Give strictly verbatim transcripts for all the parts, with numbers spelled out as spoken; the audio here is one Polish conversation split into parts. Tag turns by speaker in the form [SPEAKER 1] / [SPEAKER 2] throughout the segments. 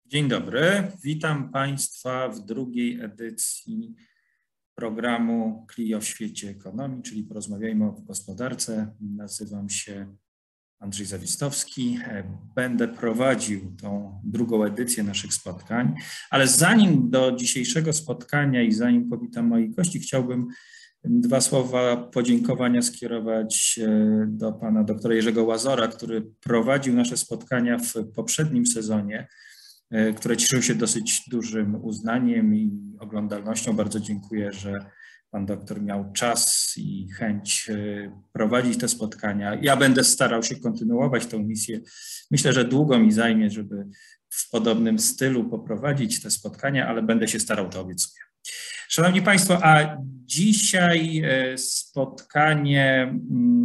[SPEAKER 1] Dzień dobry, witam Państwa w drugiej edycji programu Clio w świecie ekonomii, czyli porozmawiajmy o gospodarce. Nazywam się Andrzej Zawistowski, będę prowadził tą drugą edycję naszych spotkań, ale zanim do dzisiejszego spotkania i zanim powitam moich gości, chciałbym dwa słowa podziękowania skierować do pana doktora Jerzego Łazora, który prowadził nasze spotkania w poprzednim sezonie, które cieszyły się dosyć dużym uznaniem i oglądalnością. Bardzo dziękuję, że pan doktor miał czas i chęć prowadzić te spotkania. Ja będę starał się kontynuować tę misję. Myślę, że długo mi zajmie, żeby w podobnym stylu poprowadzić te spotkania, ale będę się starał, to obiecuję. Szanowni Państwo, a dzisiaj spotkanie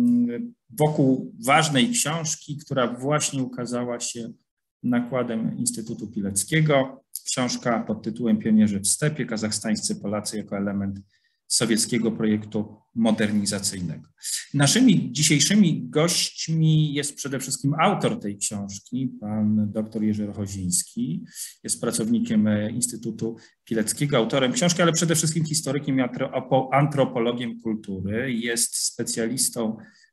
[SPEAKER 1] wokół ważnej książki, która właśnie ukazała się nakładem Instytutu Pileckiego. Książka pod tytułem Pionierzy w stepie. Kazachstańscy Polacy jako element sowieckiego projektu modernizacyjnego. Naszymi dzisiejszymi gośćmi jest przede wszystkim autor tej książki, pan dr Jerzy Rochoziński. Jest pracownikiem Instytutu Pileckiego, autorem książki, ale przede wszystkim historykiem i antropologiem kultury. Jest specjalistą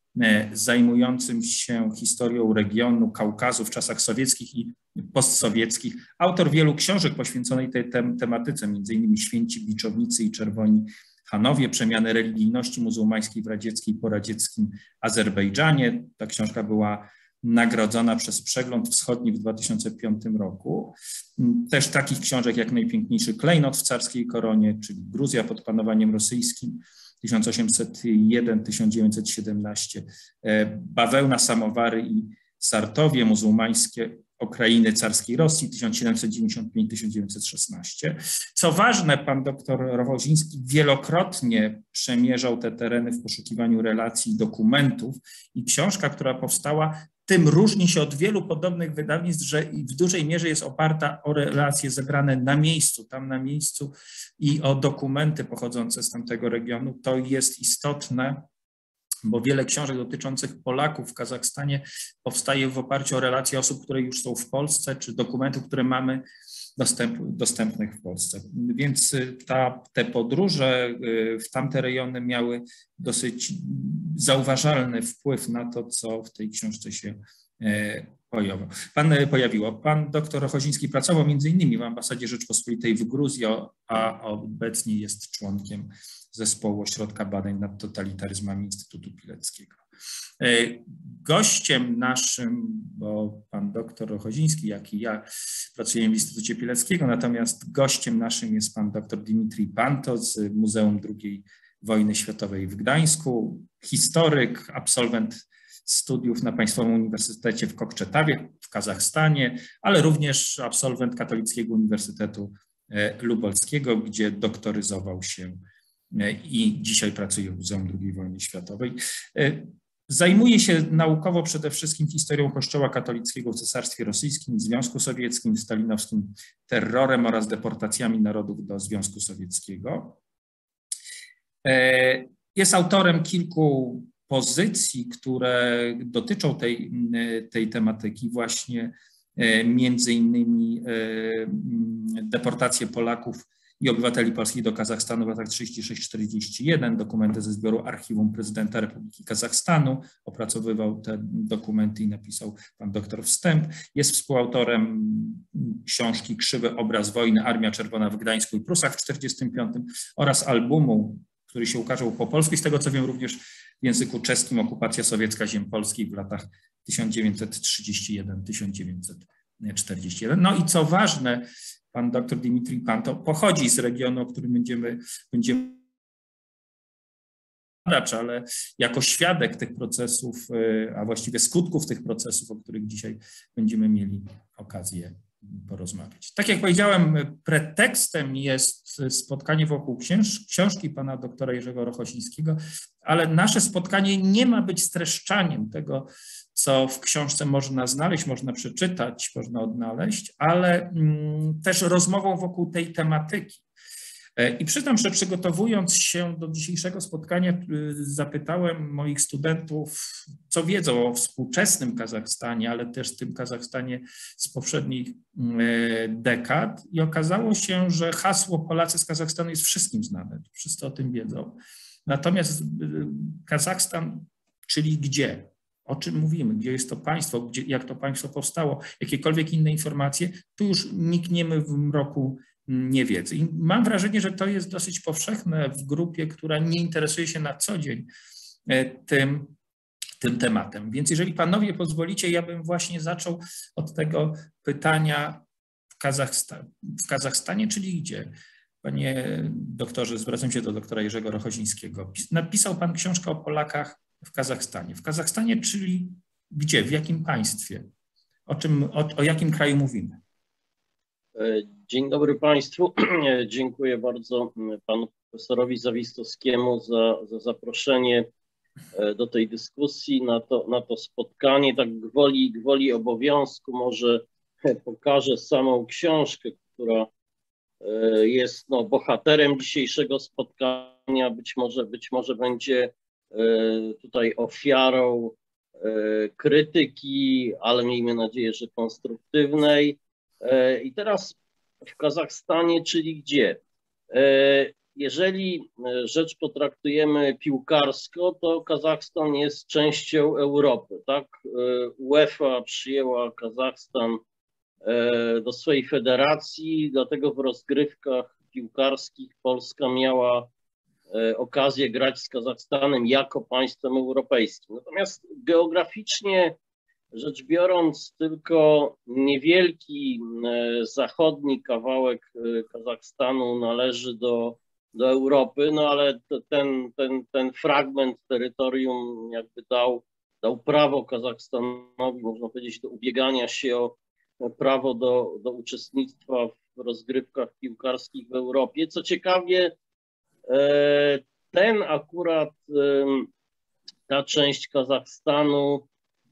[SPEAKER 1] zajmującym się historią regionu Kaukazu w czasach sowieckich i postsowieckich. Autor wielu książek poświęconej tej tem tematyce, między innymi Święci Biczownicy i Czerwoni Hanowie, przemiany religijności muzułmańskiej w radzieckiej i poradzieckim Azerbejdżanie. Ta książka była nagrodzona przez Przegląd Wschodni w dwa tysiące piątym roku. Też takich książek jak Najpiękniejszy klejnot w carskiej koronie, czyli Gruzja pod panowaniem rosyjskim, tysiąc osiemset jeden do tysiąc dziewięćset siedemnaście, Bawełna, Samowary i Sartowie, muzułmańskie Okrainy carskiej Rosji, tysiąc siedemset dziewięćdziesiąt pięć do tysiąc dziewięćset szesnaście. Co ważne, pan doktor Rochoziński wielokrotnie przemierzał te tereny w poszukiwaniu relacji i dokumentów i książka, która powstała, tym różni się od wielu podobnych wydawnictw, że w dużej mierze jest oparta o relacje zebrane na miejscu, tam na miejscu i o dokumenty pochodzące z tamtego regionu. To jest istotne, bo wiele książek dotyczących Polaków w Kazachstanie powstaje w oparciu o relacje osób, które już są w Polsce, czy dokumentów, które mamy dostęp, dostępnych w Polsce. Więc ta, te podróże w tamte rejony miały dosyć zauważalny wpływ na to, co w tej książce się pojawiło. Pan, pojawiło. Pan doktor Rochoziński pracował między innymi w ambasadzie Rzeczpospolitej w Gruzji, a obecnie jest członkiem Zespołu Ośrodka Badań nad Totalitaryzmami Instytutu Pileckiego. Gościem naszym, bo pan doktor Rochoziński, jak i ja pracujemy w Instytucie Pileckiego, natomiast gościem naszym jest pan doktor Dimitrij Panto z Muzeum drugiej Wojny Światowej w Gdańsku, historyk, absolwent studiów na Państwowym Uniwersytecie w Kokczetawie w Kazachstanie, ale również absolwent Katolickiego Uniwersytetu Lubelskiego, gdzie doktoryzował się i dzisiaj pracuje w Muzeum drugiej Wojny Światowej. Zajmuje się naukowo przede wszystkim historią Kościoła katolickiego w Cesarstwie Rosyjskim, Związku Sowieckim, stalinowskim terrorem oraz deportacjami narodów do Związku Sowieckiego. Jest autorem kilku pozycji, które dotyczą tej, tej tematyki, właśnie między innymi deportacje Polaków i obywateli polskich do Kazachstanu w latach trzydziestym szóstym do czterdziestego pierwszego, dokumenty ze zbioru Archiwum Prezydenta Republiki Kazachstanu, opracowywał te dokumenty i napisał pan doktor wstęp. Jest współautorem książki Krzywy obraz wojny, Armia Czerwona w Gdańsku i Prusach w czterdziestym piątym oraz albumu, który się ukazał po polsku i z tego co wiem również w języku czeskim, Okupacja sowiecka ziem polskich w latach tysiąc dziewięćset trzydziesty pierwszy do tysiąc dziewięćset czterdziestego pierwszego. No i co ważne, pan dr Dimitrij Panto pochodzi z regionu, o którym będziemy, będziemy ale jako świadek tych procesów, a właściwie skutków tych procesów, o których dzisiaj będziemy mieli okazję porozmawiać. Tak jak powiedziałem, pretekstem jest spotkanie wokół książ książki pana doktora Jerzego Rochozińskiego, ale nasze spotkanie nie ma być streszczaniem tego, co w książce można znaleźć, można przeczytać, można odnaleźć, ale mm, też rozmową wokół tej tematyki. I przyznam, że przygotowując się do dzisiejszego spotkania, zapytałem moich studentów, co wiedzą o współczesnym Kazachstanie, ale też tym Kazachstanie z poprzednich dekad. I okazało się, że hasło Polacy z Kazachstanu jest wszystkim znane, wszyscy o tym wiedzą. Natomiast Kazachstan, czyli gdzie? O czym mówimy? Gdzie jest to państwo? Gdzie, jak to państwo powstało? Jakiekolwiek inne informacje? Tu już nikniemy w mroku niewiedzy. I mam wrażenie, że to jest dosyć powszechne w grupie, która nie interesuje się na co dzień tym, tym tematem. Więc jeżeli panowie pozwolicie, ja bym właśnie zaczął od tego pytania w, Kazachstan, w Kazachstanie, czyli gdzie? Panie doktorze, zwracam się do doktora Jerzego Rochozińskiego. Napisał pan książkę o Polakach w Kazachstanie. W Kazachstanie, czyli gdzie? W jakim państwie? O czym, o, o jakim kraju mówimy?
[SPEAKER 2] Dzień dobry Państwu. Dziękuję bardzo panu profesorowi Zawistowskiemu za, za zaproszenie do tej dyskusji, na to, na to spotkanie. Tak gwoli, gwoli obowiązku może pokażę samą książkę, która jest no, bohaterem dzisiejszego spotkania. Być może, być może będzie tutaj ofiarą krytyki, ale miejmy nadzieję, że konstruktywnej. I teraz w Kazachstanie, czyli gdzie? Jeżeli rzecz potraktujemy piłkarsko, to Kazachstan jest częścią Europy, tak? UEFA przyjęła Kazachstan do swojej federacji, dlatego w rozgrywkach piłkarskich Polska miała okazję grać z Kazachstanem jako państwem europejskim. Natomiast geograficznie rzecz biorąc, tylko niewielki zachodni kawałek Kazachstanu należy do, do Europy, no ale ten, ten, ten fragment terytorium jakby dał, dał prawo Kazachstanowi, można powiedzieć, do ubiegania się o prawo do, do uczestnictwa w rozgrywkach piłkarskich w Europie. Co ciekawie, ten akurat, ta część Kazachstanu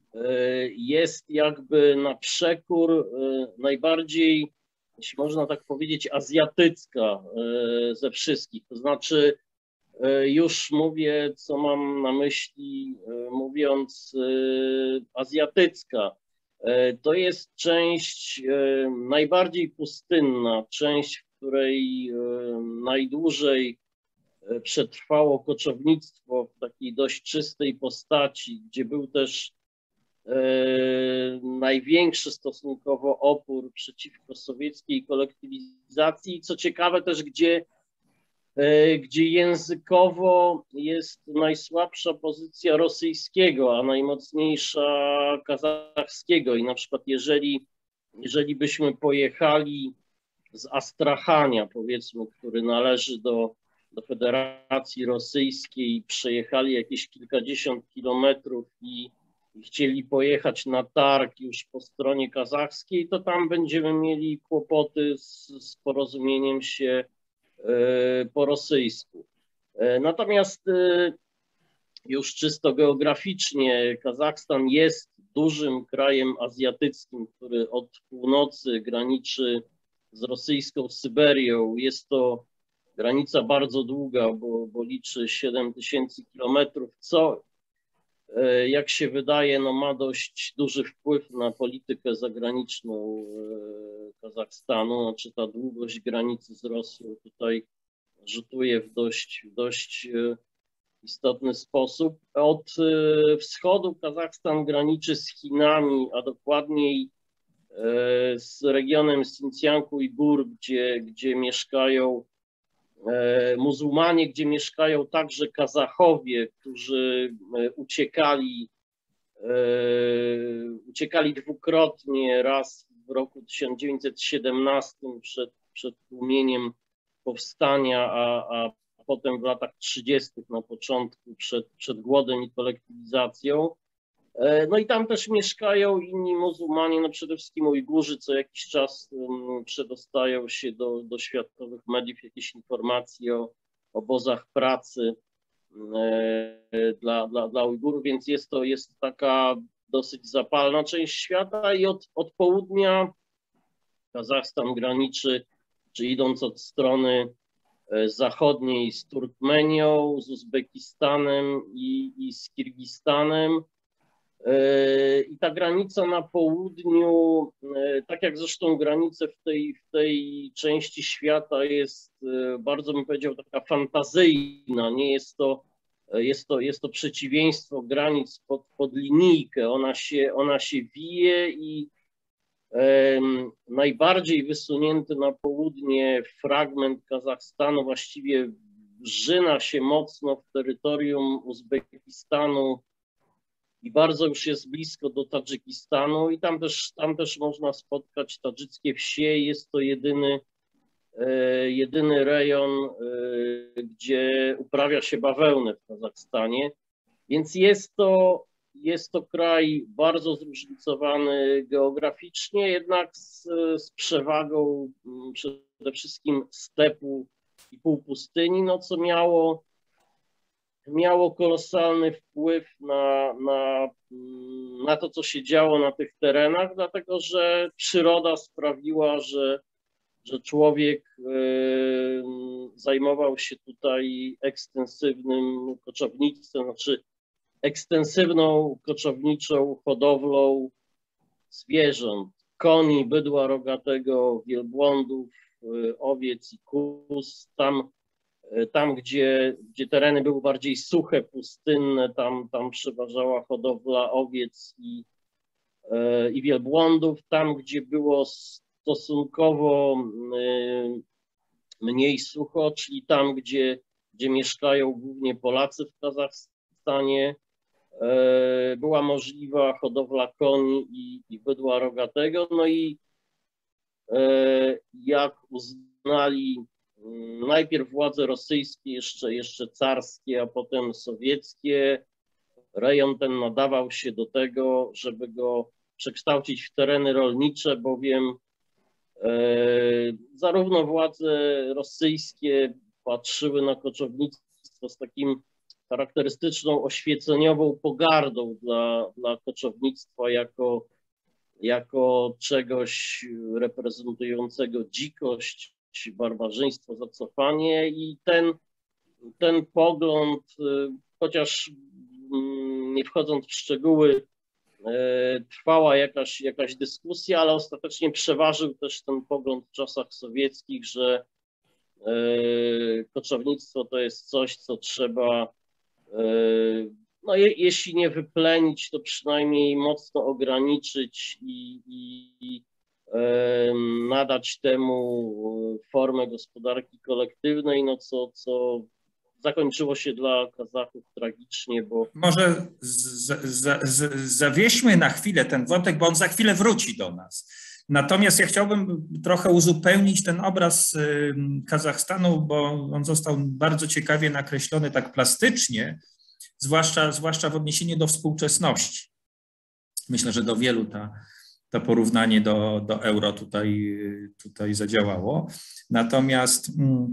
[SPEAKER 2] jest jakby na przekór najbardziej, jeśli można tak powiedzieć, azjatycka ze wszystkich. To znaczy, już mówię, co mam na myśli, mówiąc azjatycka. To jest część najbardziej pustynna, część, w której najdłużej przetrwało koczownictwo w takiej dość czystej postaci, gdzie był też największy stosunkowo opór przeciwko sowieckiej kolektywizacji. Co ciekawe też, gdzie, gdzie językowo jest najsłabsza pozycja rosyjskiego, a najmocniejsza kazachskiego. I na przykład jeżeli, jeżeli byśmy pojechali z Astrachania, powiedzmy, który należy do, do Federacji Rosyjskiej, przejechali jakieś kilkadziesiąt kilometrów i chcieli pojechać na targ już po stronie kazachskiej, to tam będziemy mieli kłopoty z, z porozumieniem się y, po rosyjsku. Y, natomiast y, już czysto geograficznie Kazachstan jest dużym krajem azjatyckim, który od północy graniczy z rosyjską Syberią. Jest to granica bardzo długa, bo, bo liczy siedem tysięcy kilometrów, co jak się wydaje, no ma dość duży wpływ na politykę zagraniczną Kazachstanu. Znaczy ta długość granicy z Rosją tutaj rzutuje w dość, dość istotny sposób. Od wschodu Kazachstan graniczy z Chinami, a dokładniej z regionem Xinjiang Ujgur, gdzie, gdzie mieszkają muzułmanie, gdzie mieszkają także Kazachowie, którzy uciekali, uciekali dwukrotnie, raz w roku tysiąc dziewięćset siedemnastym przed, przed tłumieniem powstania, a, a potem w latach trzydziestych na początku przed, przed głodem i kolektywizacją. No i tam też mieszkają inni muzułmanie, no przede wszystkim Ujgurzy, co jakiś czas um, przedostają się do, do światowych mediów jakieś informacje o obozach pracy e, dla, dla, dla Ujgurów, więc jest to jest taka dosyć zapalna część świata i od, od południa Kazachstan graniczy, czy idąc od strony zachodniej z Turkmenią, z Uzbekistanem i, i z Kirgistanem. I ta granica na południu, tak jak zresztą granice w tej, w tej części świata jest bardzo, bym powiedział, taka fantazyjna, nie jest to, jest to, jest to przeciwieństwo granic pod, pod linijkę, ona się, ona się wije i um, najbardziej wysunięty na południe fragment Kazachstanu właściwie wrzyna się mocno w terytorium Uzbekistanu i bardzo już jest blisko do Tadżykistanu i tam też, tam też można spotkać tadżyckie wsie. Jest to jedyny, e, jedyny rejon, e, gdzie uprawia się bawełnę w Kazachstanie. Więc jest to, jest to kraj bardzo zróżnicowany geograficznie, jednak z, z przewagą przede wszystkim stepu i półpustyni, no co miało miało kolosalny wpływ na, na, na to, co się działo na tych terenach, dlatego że przyroda sprawiła, że, że człowiek y, zajmował się tutaj ekstensywnym koczownictwem, znaczy ekstensywną koczowniczą hodowlą zwierząt, koni, bydła rogatego, wielbłądów, y, owiec i kóz. Tam Tam, gdzie, gdzie tereny były bardziej suche, pustynne, tam, tam przeważała hodowla owiec i, e, i wielbłądów. Tam, gdzie było stosunkowo e, mniej sucho, czyli tam, gdzie, gdzie mieszkają głównie Polacy w Kazachstanie, e, była możliwa hodowla koni i, i bydła rogatego. No i e, jak uznali najpierw władze rosyjskie, jeszcze, jeszcze carskie, a potem sowieckie, rejon ten nadawał się do tego, żeby go przekształcić w tereny rolnicze, bowiem e, zarówno władze rosyjskie patrzyły na koczownictwo z takim charakterystyczną oświeceniową pogardą dla, dla koczownictwa jako, jako czegoś reprezentującego dzikość, barbarzyństwo, zacofanie i ten, ten pogląd, chociaż nie wchodząc w szczegóły, trwała jakaś, jakaś dyskusja, ale ostatecznie przeważył też ten pogląd w czasach sowieckich, że koczownictwo to jest coś, co trzeba, no je, jeśli nie wyplenić, to przynajmniej mocno ograniczyć i, i nadać temu formę gospodarki kolektywnej, no co, co zakończyło się dla Kazachów tragicznie, bo...
[SPEAKER 1] Może z, z, z, zawieźmy na chwilę ten wątek, bo on za chwilę wróci do nas. Natomiast ja chciałbym trochę uzupełnić ten obraz Kazachstanu, bo on został bardzo ciekawie nakreślony tak plastycznie, zwłaszcza, zwłaszcza w odniesieniu do współczesności. Myślę, że do wielu ta to porównanie do, do euro tutaj, tutaj zadziałało. Natomiast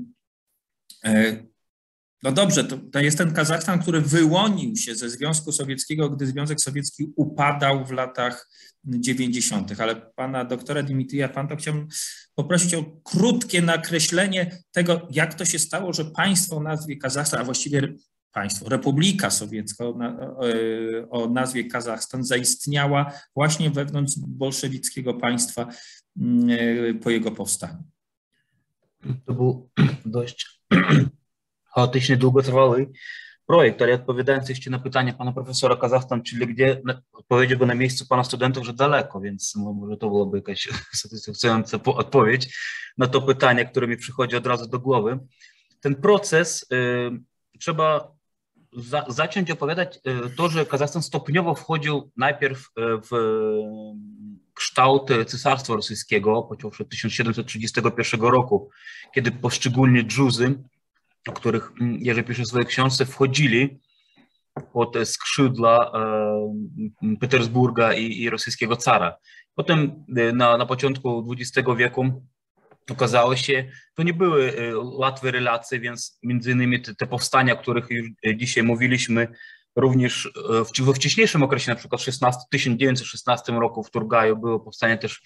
[SPEAKER 1] no dobrze, to, to jest ten Kazachstan, który wyłonił się ze Związku Sowieckiego, gdy Związek Sowiecki upadał w latach dziewięćdziesiątych. Ale pana doktora Dimitrija Panta chciałbym poprosić o krótkie nakreślenie tego, jak to się stało, że państwo o nazwie Kazachstan, a właściwie państwo, Republika Sowiecka o, o nazwie Kazachstan zaistniała właśnie wewnątrz bolszewickiego państwa po jego powstaniu.
[SPEAKER 3] To był dość chaotyczny, długotrwały projekt, ale odpowiadając jeszcze na pytanie pana profesora Kazachstan, czyli gdzie, odpowiedziałby na miejscu pana studentów, że daleko, więc może to byłoby jakaś satysfakcjonująca odpowiedź na to pytanie, które mi przychodzi od razu do głowy. Ten proces y, trzeba za, zacząć opowiadać y, to, że Kazachstan stopniowo wchodził najpierw w kształt Cesarstwa Rosyjskiego, począwszy od tysiąc siedemset trzydziestego pierwszego roku, kiedy poszczególni dżuzy, o których Jerzy pisze w swojej książce, wchodzili pod skrzydła e, Petersburga i, i rosyjskiego cara. Potem na, na początku dwudziestego wieku okazało się, to nie były łatwe relacje, więc między innymi te, te powstania, o których już dzisiaj mówiliśmy, również w, we wcześniejszym okresie, na przykład w tysiąc dziewięćset szesnastym roku w Turgaju było powstanie też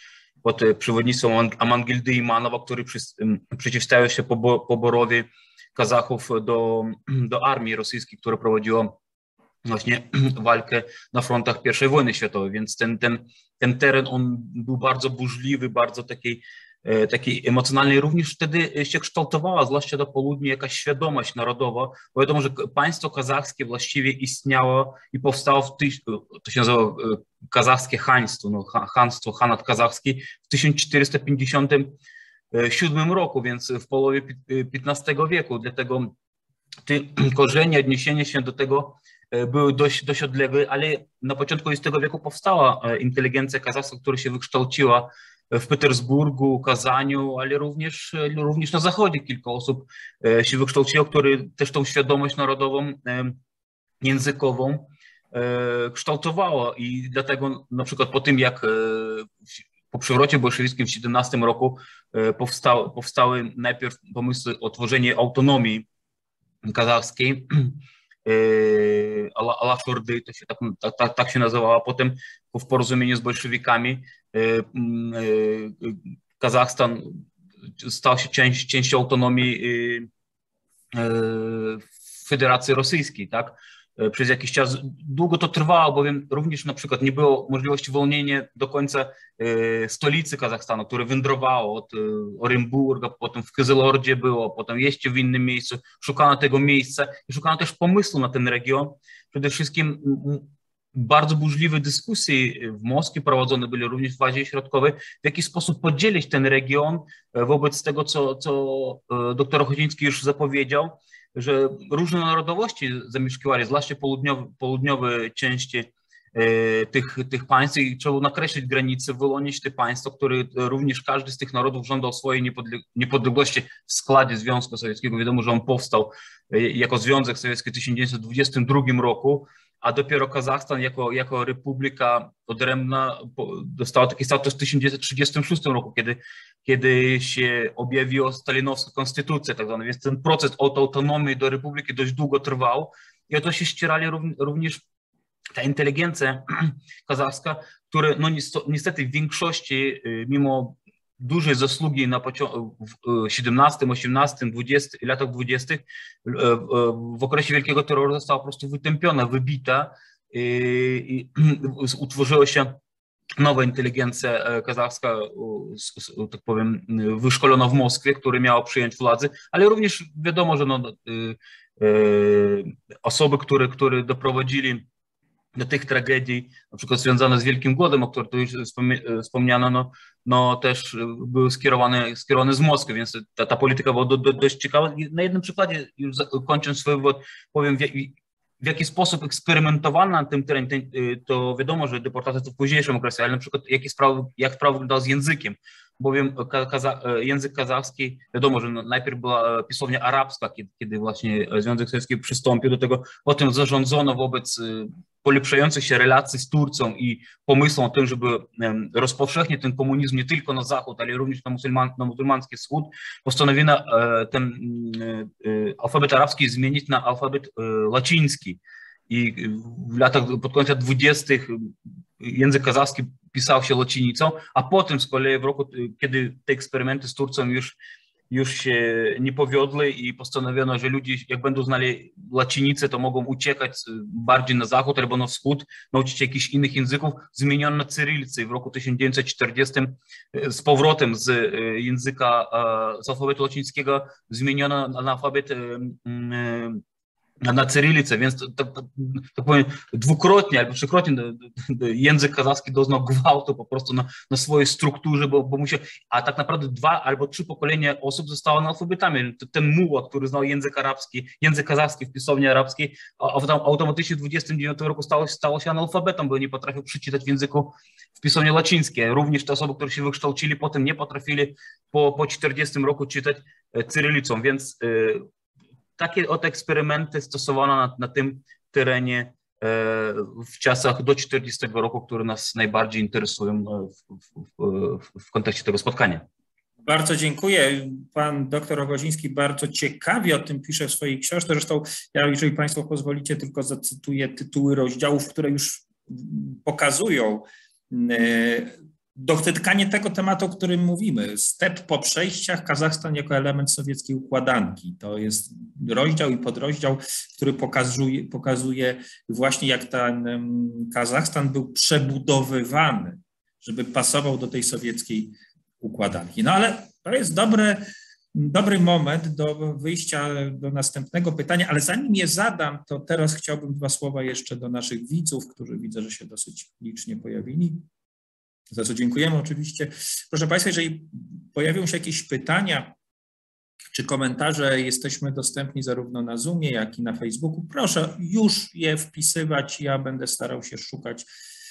[SPEAKER 3] pod przewodnictwem Amangildy Imanowa, który przy, przeciwstawiał się poborowi Kazachów do, do armii rosyjskiej, która prowadziła właśnie walkę na frontach pierwszej wojny światowej, więc ten, ten, ten teren on był bardzo burzliwy, bardzo taki, taki emocjonalny. Również wtedy się kształtowała, zwłaszcza do południa, jakaś świadomość narodowa, bo wiadomo, że państwo kazachskie właściwie istniało i powstało w tyś, to się nazywa kazachskie haństwo, no, hanstwo, Hanat kazachski w tysiąc czterysta pięćdziesiątym siódmym roku, więc w połowie piętnastego wieku, dlatego te korzenie, odniesienie się do tego były dość, dość odległe, ale na początku dwudziestego wieku powstała inteligencja kazachska, która się wykształciła w Petersburgu, Kazaniu, ale również, również na zachodzie kilka osób się wykształciło, które też tą świadomość narodową, językową kształtowało i dlatego na przykład po tym, jak po przewrocie bolszewickim w siedemnastym roku powstały, powstały najpierw pomysły o tworzeniu autonomii kazachskiej, Alashordy, to się tak, tak, tak się nazywała, potem w porozumieniu z bolszewikami Kazachstan stał się część, częścią autonomii Federacji Rosyjskiej, tak? Przez jakiś czas długo to trwało, bowiem również na przykład nie było możliwości uwolnienia do końca stolicy Kazachstanu, które wędrowało od Orynburga, potem w Kyzylordzie było, potem jeszcze w innym miejscu. Szukano tego miejsca i szukano też pomysłu na ten region. Przede wszystkim bardzo burzliwe dyskusje w Moskwie prowadzone były również w Azji Środkowej, w jaki sposób podzielić ten region wobec tego, co, co doktor Ochodziński już zapowiedział, że różne narodowości zamieszkiwali, zwłaszcza południowe, południowe części e, tych, tych państw i trzeba nakreślić granice, wyłonić te państwa, które również każdy z tych narodów żądał swojej niepodległości w składzie Związku Sowieckiego. Wiadomo, że on powstał jako Związek Sowiecki w tysiąc dziewięćset dwudziestym drugim roku, a dopiero Kazachstan jako, jako republika odrębna dostała taki status w tysiąc dziewięćset trzydziestym szóstym roku, kiedy, kiedy się objawiła stalinowska konstytucja, tak zwana. Więc ten proces od autonomii do republiki dość długo trwał i o to się ścierali również ta inteligencja kazachska, która no niestety w większości, mimo dużej zasługi na w siedemnastym, osiemnastym, dwudziestym i latach dwudziestych w okresie Wielkiego Terroru została po prostu wytępiona, wybita i, i utworzyła się nowa inteligencja kazachska, tak powiem, wyszkolona w Moskwie, która miała przyjąć władzę, ale również wiadomo, że no, osoby, które, które doprowadzili do tych tragedii, na przykład związane z Wielkim Głodem, o którym tu już wspomniano, no, no też były skierowane, skierowane z Moskwy, więc ta, ta polityka była do, do, dość ciekawa. Na jednym przykładzie, już kończąc swój wywód, powiem, w, w jaki sposób eksperymentowano na tym terenie. To wiadomo, że deportacja to w późniejszym okresie, ale na przykład jakie sprawy, jak sprawa wyglądała z językiem, bowiem kaza, język kazachski, wiadomo, że najpierw była pisownia arabska, kiedy, kiedy właśnie Związek Sowiecki przystąpił do tego, potem zarządzono wobec polepszających się relacji z Turcją i pomysłom o tym, żeby rozpowszechnić ten komunizm nie tylko na zachód, ale również na, muzułman, na muzułmański wschód, postanowiono ten alfabet arabski zmienić na alfabet łaciński. I w latach, pod koniec dwudziestych język kazachski pisał się łacinicą, a potem z kolei w roku, kiedy te eksperymenty z Turcją już, już się nie powiodły i postanowiono, że ludzie jak będą znali łacinicę, to mogą uciekać bardziej na zachód albo na wschód, nauczyć się jakichś innych języków, zmieniono na cyrylicę i w roku tysiąc dziewięćset czterdziestym z powrotem z języka, z alfabetu łacińskiego zmieniono na alfabet na cyrylicę, więc tak, tak, tak powiem dwukrotnie albo trzykrotnie język kazachski doznał gwałtu po prostu na, na swojej strukturze, bo, bo musiał, a tak naprawdę dwa albo trzy pokolenia osób zostało analfabetami. Ten muła, który znał język arabski, język kazachski w pisowni arabskiej, automatycznie w dwudziestym dziewiątym roku stało, stało się analfabetą, bo nie potrafił przeczytać w języku w pisowni łacińskiej. Również te osoby, które się wykształcili, potem nie potrafili po, po czterdziestym roku czytać cyrylicą, więc takie oto eksperymenty stosowano na, na tym terenie e, w czasach do czterdziestego roku, które nas najbardziej interesują w, w, w, w kontekście tego spotkania.
[SPEAKER 1] Bardzo dziękuję. Pan doktor Ochodziński bardzo ciekawie o tym pisze w swojej książce. Zresztą ja, jeżeli Państwo pozwolicie, tylko zacytuję tytuły rozdziałów, które już pokazują dotykanie tego tematu, o którym mówimy. Step po przejściach, Kazachstan jako element sowieckiej układanki. To jest rozdział i podrozdział, który pokazuje, pokazuje właśnie, jak ten Kazachstan był przebudowywany, żeby pasował do tej sowieckiej układanki. No ale to jest dobre, dobry moment do wyjścia do następnego pytania, ale zanim je zadam, to teraz chciałbym dwa słowa jeszcze do naszych widzów, którzy widzę, że się dosyć licznie pojawili. Za co dziękujemy oczywiście. Proszę Państwa, jeżeli pojawią się jakieś pytania czy komentarze, jesteśmy dostępni zarówno na Zoomie, jak i na Facebooku. Proszę już je wpisywać. Ja będę starał się szukać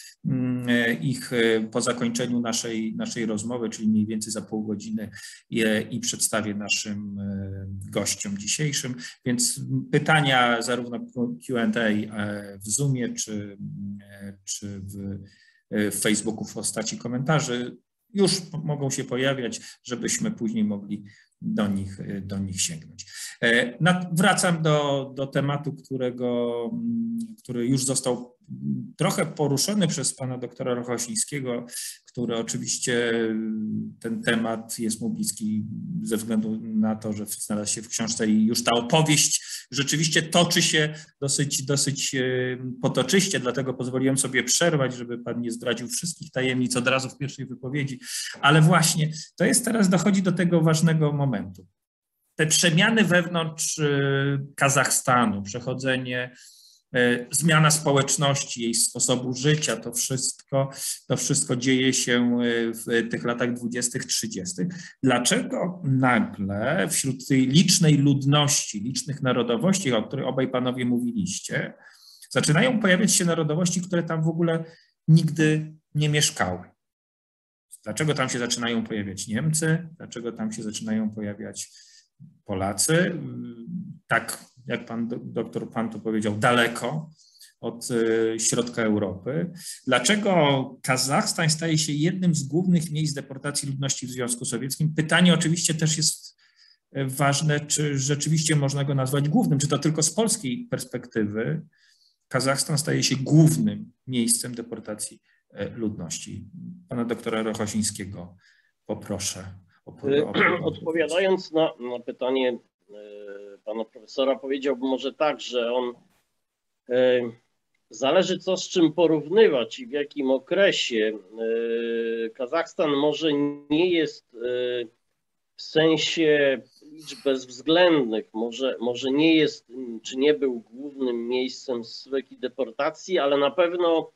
[SPEAKER 1] ich po zakończeniu naszej, naszej rozmowy, czyli mniej więcej za pół godziny je, i przedstawię naszym gościom dzisiejszym. Więc pytania zarówno Q and A w Zoomie, czy, czy w w Facebooku w postaci komentarzy już mogą się pojawiać, żebyśmy później mogli do nich, do nich sięgnąć. Wracam do, do tematu, którego, który już został trochę poruszony przez pana doktora Rochosińskiego, który oczywiście ten temat jest mu bliski ze względu na to, że znalazł się w książce i już ta opowieść rzeczywiście toczy się dosyć, dosyć potoczyście, dlatego pozwoliłem sobie przerwać, żeby pan nie zdradził wszystkich tajemnic od razu w pierwszej wypowiedzi, ale właśnie to jest teraz, dochodzi do tego ważnego momentu. Te przemiany wewnątrz Kazachstanu, przechodzenie, zmiana społeczności, jej sposobu życia, to wszystko, to wszystko dzieje się w tych latach dwudziestych, trzydziestych. Dlaczego nagle wśród tej licznej ludności, licznych narodowości, o których obaj panowie mówiliście, zaczynają pojawiać się narodowości, które tam w ogóle nigdy nie mieszkały? Dlaczego tam się zaczynają pojawiać Niemcy? Dlaczego tam się zaczynają pojawiać Polacy? Tak, jak pan doktor Pan to powiedział, daleko od środka Europy. Dlaczego Kazachstan staje się jednym z głównych miejsc deportacji ludności w Związku Sowieckim? Pytanie oczywiście też jest ważne, czy rzeczywiście można go nazwać głównym, czy to tylko z polskiej perspektywy Kazachstan staje się głównym miejscem deportacji ludności. Pana doktora Rochosińskiego poproszę.
[SPEAKER 2] Odpowiadając na, na pytanie pana profesora, powiedziałbym może tak, że on e, zależy co z czym porównywać i w jakim okresie. E, Kazachstan może nie jest e, w sensie liczb bezwzględnych, może, może nie jest, czy nie był głównym miejscem zsyłek i deportacji, ale na pewno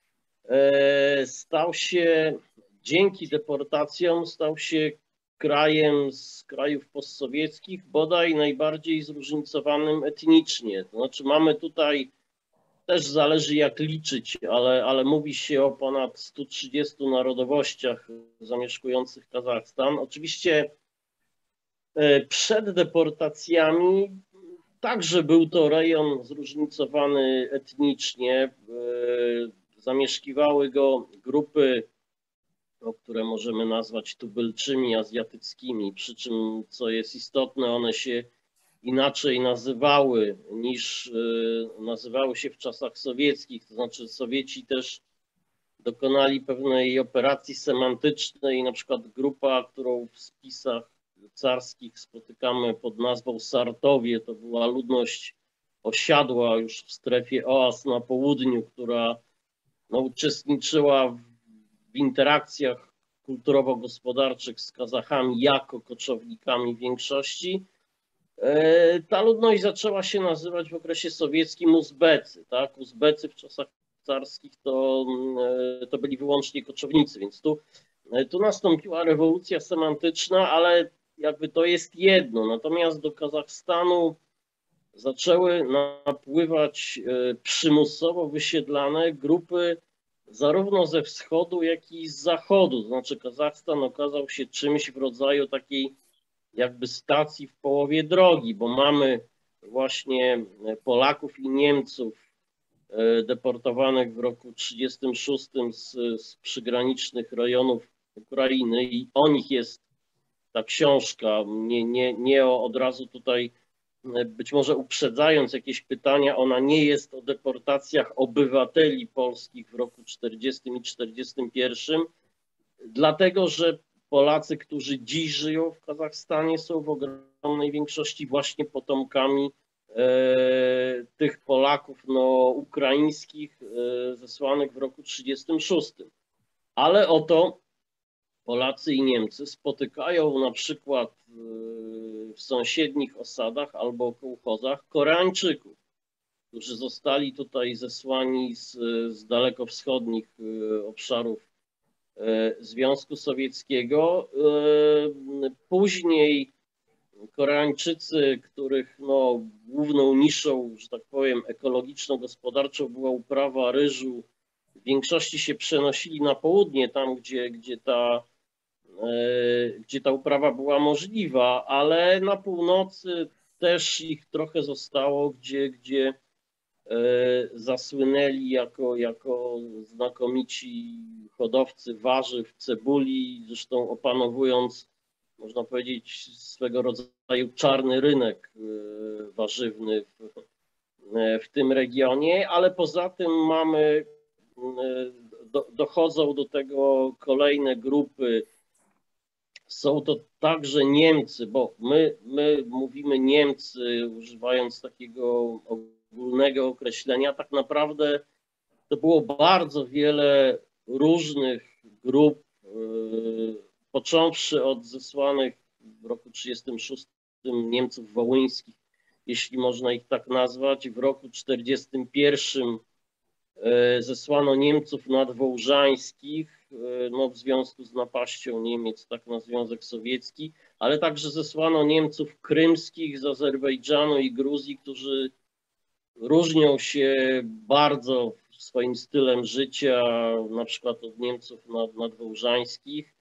[SPEAKER 2] e, stał się, dzięki deportacjom stał się krajem z krajów postsowieckich, bodaj najbardziej zróżnicowanym etnicznie. To znaczy mamy tutaj, też zależy jak liczyć, ale, ale mówi się o ponad stu trzydziestu narodowościach zamieszkujących Kazachstan. Oczywiście przed deportacjami także był to rejon zróżnicowany etnicznie. Zamieszkiwały go grupy, które możemy nazwać tubylczymi azjatyckimi, przy czym, co jest istotne, one się inaczej nazywały niż nazywały się w czasach sowieckich, to znaczy Sowieci też dokonali pewnej operacji semantycznej, na przykład grupa, którą w spisach carskich spotykamy pod nazwą Sartowie, to była ludność osiadła już w strefie oaz na południu, która no, uczestniczyła w w interakcjach kulturowo-gospodarczych z Kazachami jako koczownikami większości. Ta ludność zaczęła się nazywać w okresie sowieckim Uzbecy. Tak? Uzbecy w czasach carskich to, to byli wyłącznie koczownicy, więc tu, tu nastąpiła rewolucja semantyczna, ale jakby to jest jedno. Natomiast do Kazachstanu zaczęły napływać przymusowo wysiedlane grupy zarówno ze wschodu, jak i z zachodu. To znaczy Kazachstan okazał się czymś w rodzaju takiej jakby stacji w połowie drogi, bo mamy właśnie Polaków i Niemców deportowanych w roku trzydziestym szóstym z, z przygranicznych rejonów Ukrainy i o nich jest ta książka. Nie, nie, nie o, od razu tutaj, być może uprzedzając jakieś pytania, ona nie jest o deportacjach obywateli polskich w roku czterdziestym i czterdziestym pierwszym, dlatego że Polacy, którzy dziś żyją w Kazachstanie, są w ogromnej większości właśnie potomkami tych Polaków no, ukraińskich zesłanych w roku tysiąc dziewięćset trzydziestym szóstym. Ale oto Polacy i Niemcy spotykają na przykład w sąsiednich osadach albo kołchozach Koreańczyków, którzy zostali tutaj zesłani z, z dalekowschodnich obszarów Związku Sowieckiego. Później Koreańczycy, których no, główną niszą, że tak powiem, ekologiczno-gospodarczą była uprawa ryżu, w większości się przenosili na południe, tam gdzie, gdzie, ta, gdzie ta uprawa była możliwa, ale na północy też ich trochę zostało, gdzie, gdzie zasłynęli jako, jako znakomici hodowcy warzyw, cebuli, zresztą opanowując, można powiedzieć, swego rodzaju czarny rynek warzywny w, w tym regionie, ale poza tym mamy, do, dochodzą do tego kolejne grupy. Są to także Niemcy, bo my, my mówimy Niemcy, używając takiego ogólnego określenia. Tak naprawdę to było bardzo wiele różnych grup, począwszy od zesłanych w roku tysiąc dziewięćset trzydziestym szóstym Niemców wołyńskich, jeśli można ich tak nazwać. W roku tysiąc dziewięćset czterdziestym pierwszym zesłano Niemców nadwołżańskich, no w związku z napaścią Niemiec tak na Związek Sowiecki, ale także zesłano Niemców krymskich z Azerbejdżanu i Gruzji, którzy różnią się bardzo swoim stylem życia, na przykład od Niemców nad, nadwołżańskich.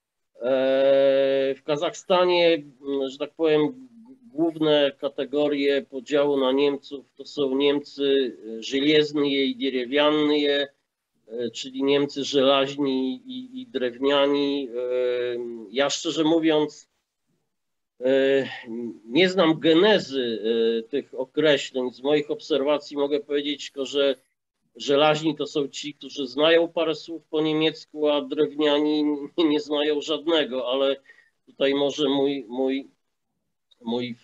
[SPEAKER 2] W Kazachstanie, że tak powiem, główne kategorie podziału na Niemców to są Niemcy żelaznie i drewnianie, czyli Niemcy żelaźni i, i drewniani. Ja szczerze mówiąc nie znam genezy tych określeń. Z moich obserwacji mogę powiedzieć tylko, że żelaźni to są ci, którzy znają parę słów po niemiecku, a drewniani nie znają żadnego, ale tutaj może mój, mój, mój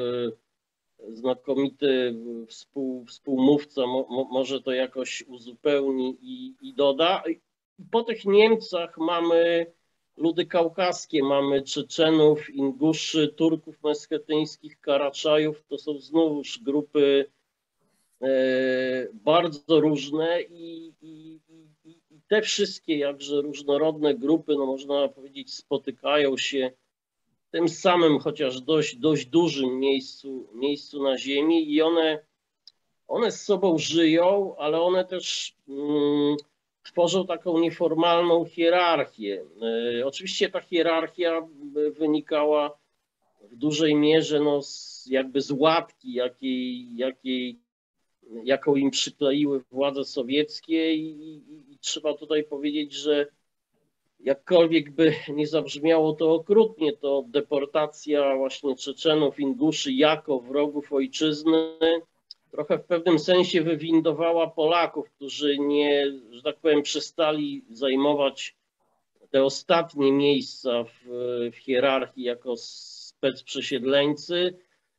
[SPEAKER 2] znakomity współ, współmówca mo, może to jakoś uzupełni i, i doda. Po tych Niemcach mamy ludy kaukaskie, mamy Czeczenów, Inguszy, Turków meschetyńskich, Karaczajów. To są znowuż grupy e, bardzo różne i, i, i, i te wszystkie jakże różnorodne grupy, no można powiedzieć, spotykają się w tym samym, chociaż dość, dość dużym miejscu, miejscu na ziemi i one, one z sobą żyją, ale one też mm, tworzą taką nieformalną hierarchię. E, oczywiście ta hierarchia wynikała w dużej mierze no, z, jakby z łatki, jakiej, jakiej, jaką im przykleiły władze sowieckie i, i, i trzeba tutaj powiedzieć, że jakkolwiek by nie zabrzmiało to okrutnie, to deportacja właśnie Czeczenów, Inguszy jako wrogów ojczyzny trochę w pewnym sensie wywindowała Polaków, którzy nie, że tak powiem, przestali zajmować te ostatnie miejsca w, w hierarchii jako specprzesiedleńcy.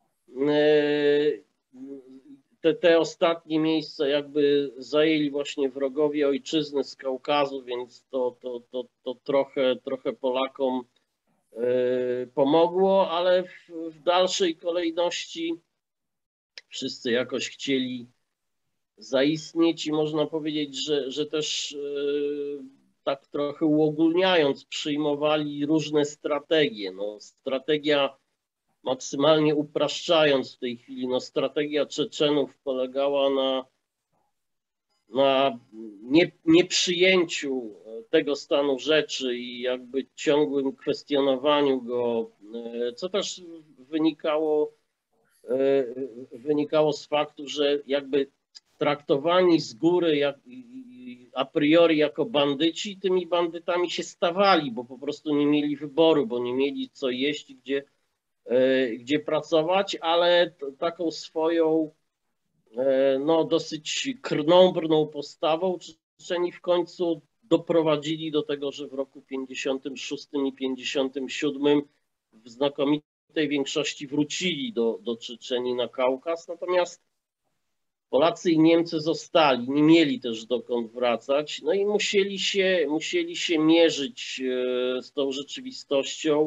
[SPEAKER 2] Te, te ostatnie miejsca jakby zajęli właśnie wrogowie ojczyzny z Kaukazu, więc to, to, to, to trochę, trochę Polakom pomogło, ale w, w dalszej kolejności wszyscy jakoś chcieli zaistnieć i można powiedzieć, że, że też tak trochę uogólniając przyjmowali różne strategie. No, strategia, maksymalnie upraszczając w tej chwili, no, strategia Czeczenów polegała na, na nie, nieprzyjęciu tego stanu rzeczy i jakby ciągłym kwestionowaniu go, co też wynikało wynikało z faktu, że jakby traktowani z góry jak, a priori jako bandyci, tymi bandytami się stawali, bo po prostu nie mieli wyboru, bo nie mieli co jeść i gdzie, gdzie pracować, ale taką swoją no, dosyć krnąbrną postawą Czeczeni w końcu doprowadzili do tego, że w roku pięćdziesiątym szóstym i pięćdziesiątym siódmym w znakomitej większości wrócili do, do Czeczenii na Kaukaz, natomiast Polacy i Niemcy zostali, nie mieli też dokąd wracać, no i musieli się, musieli się mierzyć z tą rzeczywistością.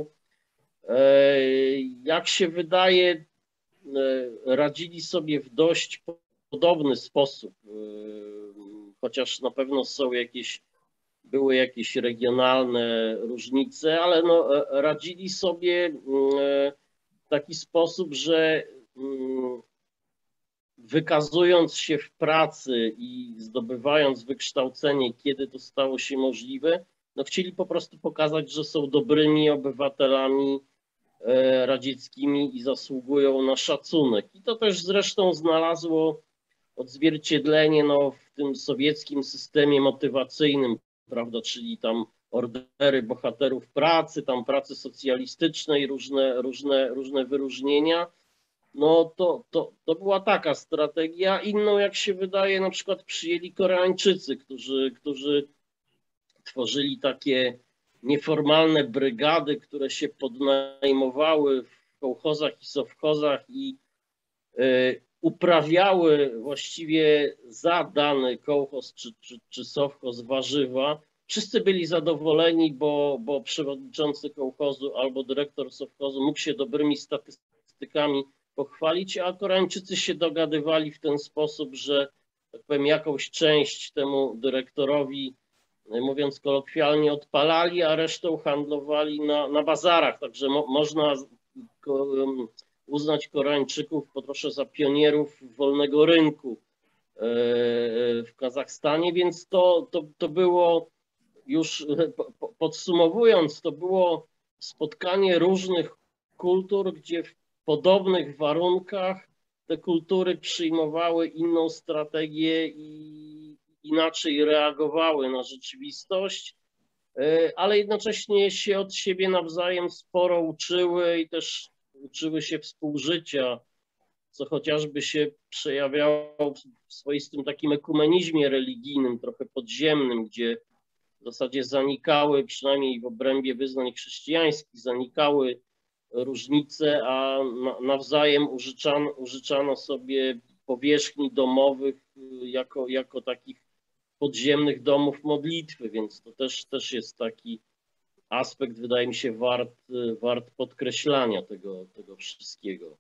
[SPEAKER 2] Jak się wydaje, radzili sobie w dość podobny sposób, chociaż na pewno są jakieś, były jakieś regionalne różnice, ale no, radzili sobie w taki sposób, że wykazując się w pracy i zdobywając wykształcenie, kiedy to stało się możliwe, no chcieli po prostu pokazać, że są dobrymi obywatelami radzieckimi i zasługują na szacunek. I to też zresztą znalazło odzwierciedlenie no, w tym sowieckim systemie motywacyjnym, prawda, czyli tam ordery bohaterów pracy, tam pracy socjalistycznej, różne, różne, różne wyróżnienia. No to, to, to była taka strategia. Inną, jak się wydaje, na przykład przyjęli Koreańczycy, którzy, którzy tworzyli takie nieformalne brygady, które się podnajmowały w kołchozach i sowchozach i y, uprawiały właściwie za dany kołchoz czy, czy, czy sowchoz warzywa. Wszyscy byli zadowoleni, bo, bo przewodniczący kołchozu albo dyrektor sowchozu mógł się dobrymi statystykami pochwalić, a Koreańczycy się dogadywali w ten sposób, że tak powiem, jakąś część temu dyrektorowi, mówiąc kolokwialnie, odpalali, a resztą handlowali na, na bazarach. Także mo, można uznać Koreańczyków trochę za pionierów wolnego rynku w Kazachstanie, więc to, to, to było, już podsumowując, to było spotkanie różnych kultur, gdzie w podobnych warunkach te kultury przyjmowały inną strategię i inaczej reagowały na rzeczywistość, ale jednocześnie się od siebie nawzajem sporo uczyły i też uczyły się współżycia, co chociażby się przejawiało w swoistym takim ekumenizmie religijnym, trochę podziemnym, gdzie w zasadzie zanikały, przynajmniej w obrębie wyznań chrześcijańskich, zanikały różnice, a nawzajem użyczano, użyczano sobie powierzchni domowych jako, jako takich podziemnych domów modlitwy, więc to też, też jest taki aspekt, wydaje mi się, wart, wart podkreślania tego, tego wszystkiego.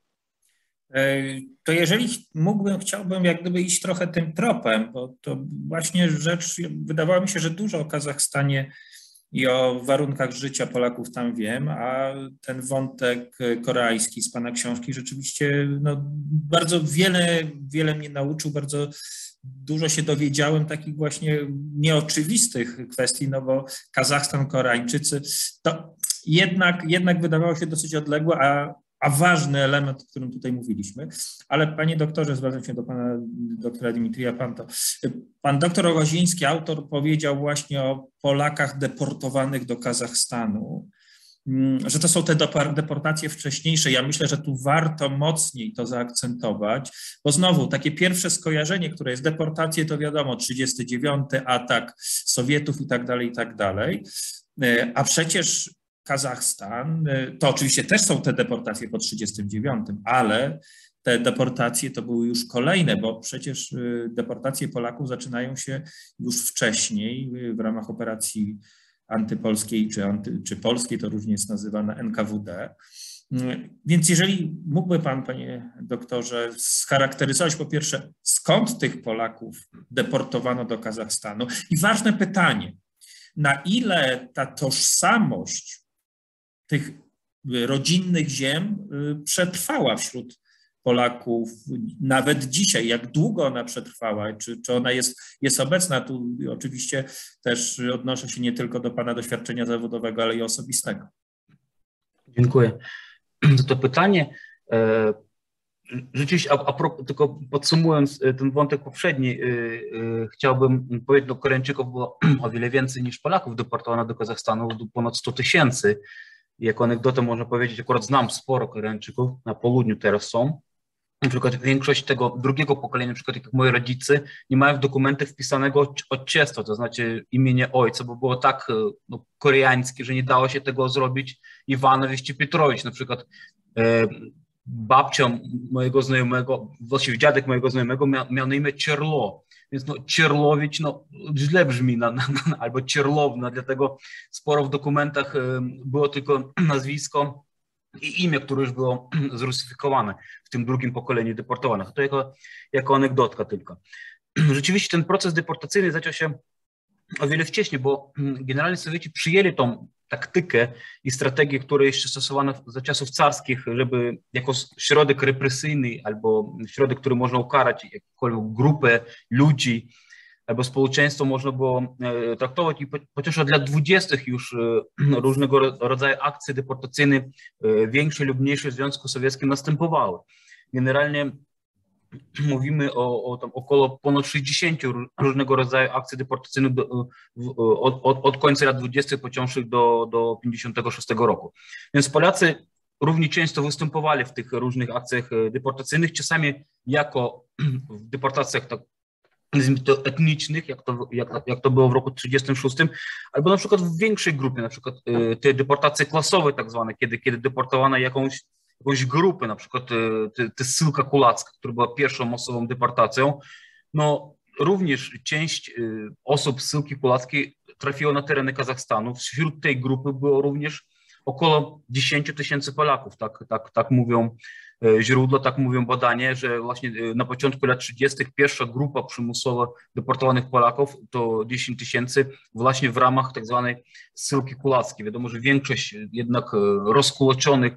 [SPEAKER 1] To jeżeli mógłbym, chciałbym jak gdyby iść trochę tym tropem, bo to właśnie rzecz, wydawało mi się, że dużo o Kazachstanie i o warunkach życia Polaków tam wiem, a ten wątek koreański z pana książki rzeczywiście no, bardzo wiele, wiele mnie nauczył, bardzo dużo się dowiedziałem takich właśnie nieoczywistych kwestii, no bo Kazachstan, Koreańczycy, to jednak, jednak wydawało się dosyć odległe, a, a ważny element, o którym tutaj mówiliśmy. Ale panie doktorze, zwracam się do pana doktora Dimitrija Panto. Pan doktor Rogoziński, autor, powiedział właśnie o Polakach deportowanych do Kazachstanu, że to są te deportacje wcześniejsze. Ja myślę, że tu warto mocniej to zaakcentować, bo znowu takie pierwsze skojarzenie, które jest deportacje, to wiadomo, trzydziesty dziewiąty atak Sowietów i tak dalej, i tak dalej. A przecież Kazachstan, to oczywiście też są te deportacje po trzydziestym dziewiątym, ale te deportacje to były już kolejne, bo przecież deportacje Polaków zaczynają się już wcześniej w ramach operacji antypolskiej czy, anty, czy polskiej, to różnie jest nazywane N K W D. Więc jeżeli mógłby pan, panie doktorze, scharakteryzować po pierwsze, skąd tych Polaków deportowano do Kazachstanu? I ważne pytanie, na ile ta tożsamość tych rodzinnych ziem przetrwała wśród Polaków nawet dzisiaj, jak długo ona przetrwała, czy, czy ona jest, jest obecna? Tu oczywiście też odnoszę się nie tylko do pana doświadczenia zawodowego, ale i osobistego.
[SPEAKER 3] Dziękuję za to pytanie. Rzeczywiście, a, a pro, tylko podsumując ten wątek poprzedni, yy, yy, chciałbym powiedzieć, że Koreańczyków było o wiele więcej niż Polaków deportowano do Kazachstanu, ponad sto tysięcy. Jako anegdotę można powiedzieć, akurat znam sporo Koreańczyków, na południu teraz są. na przykład większość tego drugiego pokolenia, na przykład jak moi rodzice, nie mają w dokumentach wpisanego odczyństwa, to znaczy imienia ojca, bo było tak no, koreańskie, że nie dało się tego zrobić Iwanowicz czy Pietrowicz. Na przykład e, babcia mojego znajomego, właściwie dziadek mojego znajomego miał, miał na imię Czerlo, więc no Czerlowicz no, źle brzmi, na, na, na, albo Czerlowna, dlatego sporo w dokumentach e, było tylko nazwisko i imię, które już było zrusyfikowane w tym drugim pokoleniu deportowanych. To jako, jako anegdotka tylko. Rzeczywiście ten proces deportacyjny zaczął się o wiele wcześniej, bo generalnie Sowieci przyjęli tą taktykę i strategię, które jeszcze stosowano za czasów carskich, żeby jako środek represyjny albo środek, który można ukarać jakąkolwiek grupę ludzi albo społeczeństwo można było traktować i chociaż od lat dwudziestych już różnego rodzaju akcje deportacyjne większe lub mniejsze w Związku Sowieckim następowały. Generalnie mówimy o, o tam około ponad sześćdziesięciu różnego rodzaju akcji deportacyjnych do, od, od, od końca lat dwudziestych począwszy do, do pięćdziesiątego szóstego roku. Więc Polacy równie często występowali w tych różnych akcjach deportacyjnych, czasami jako w deportacjach tak to etnicznych, jak to, jak, jak to było w roku trzydziestym szóstym, albo na przykład w większej grupie, na przykład te deportacje klasowe tak zwane, kiedy, kiedy deportowano jakąś, jakąś grupę, na przykład te, te Ссылка Kulacka, która była pierwszą masową deportacją, no również część osób z Ссылки Kulackiej trafiło na tereny Kazachstanu. Wśród tej grupy było również około dziesięć tysięcy Polaków, tak, tak, tak mówią źródła, tak mówią badania, że właśnie na początku lat trzydziestych pierwsza grupa przymusowo deportowanych Polaków to dziesięć tysięcy właśnie w ramach tak zwanej Ссылки Kulackiej. Wiadomo, że większość jednak rozkulaczonych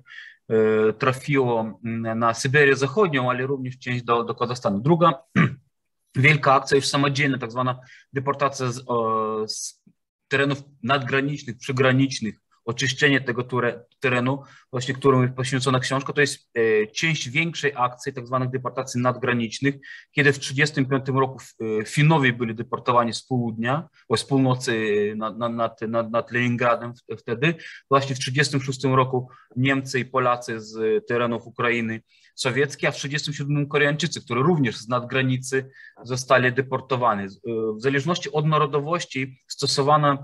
[SPEAKER 3] trafiło na Syberię Zachodnią, ale również część do, do Kazachstanu. Druga wielka akcja już samodzielna, tak zwana deportacja z, z terenów nadgranicznych, przygranicznych, oczyszczenie tego terenu, właśnie którą jest poświęcona książka, to jest część większej akcji tak zwanych deportacji nadgranicznych, kiedy w tysiąc dziewięćset trzydziestym piątym roku Finowie byli deportowani z południa, z północy nad, nad, nad, nad Leningradem wtedy, właśnie w tysiąc dziewięćset trzydziestym szóstym roku Niemcy i Polacy z terenów Ukrainy sowieckiej, a w tysiąc dziewięćset trzydziestym siódmym Koreańczycy, którzy również z nadgranicy zostali deportowani. W zależności od narodowości stosowano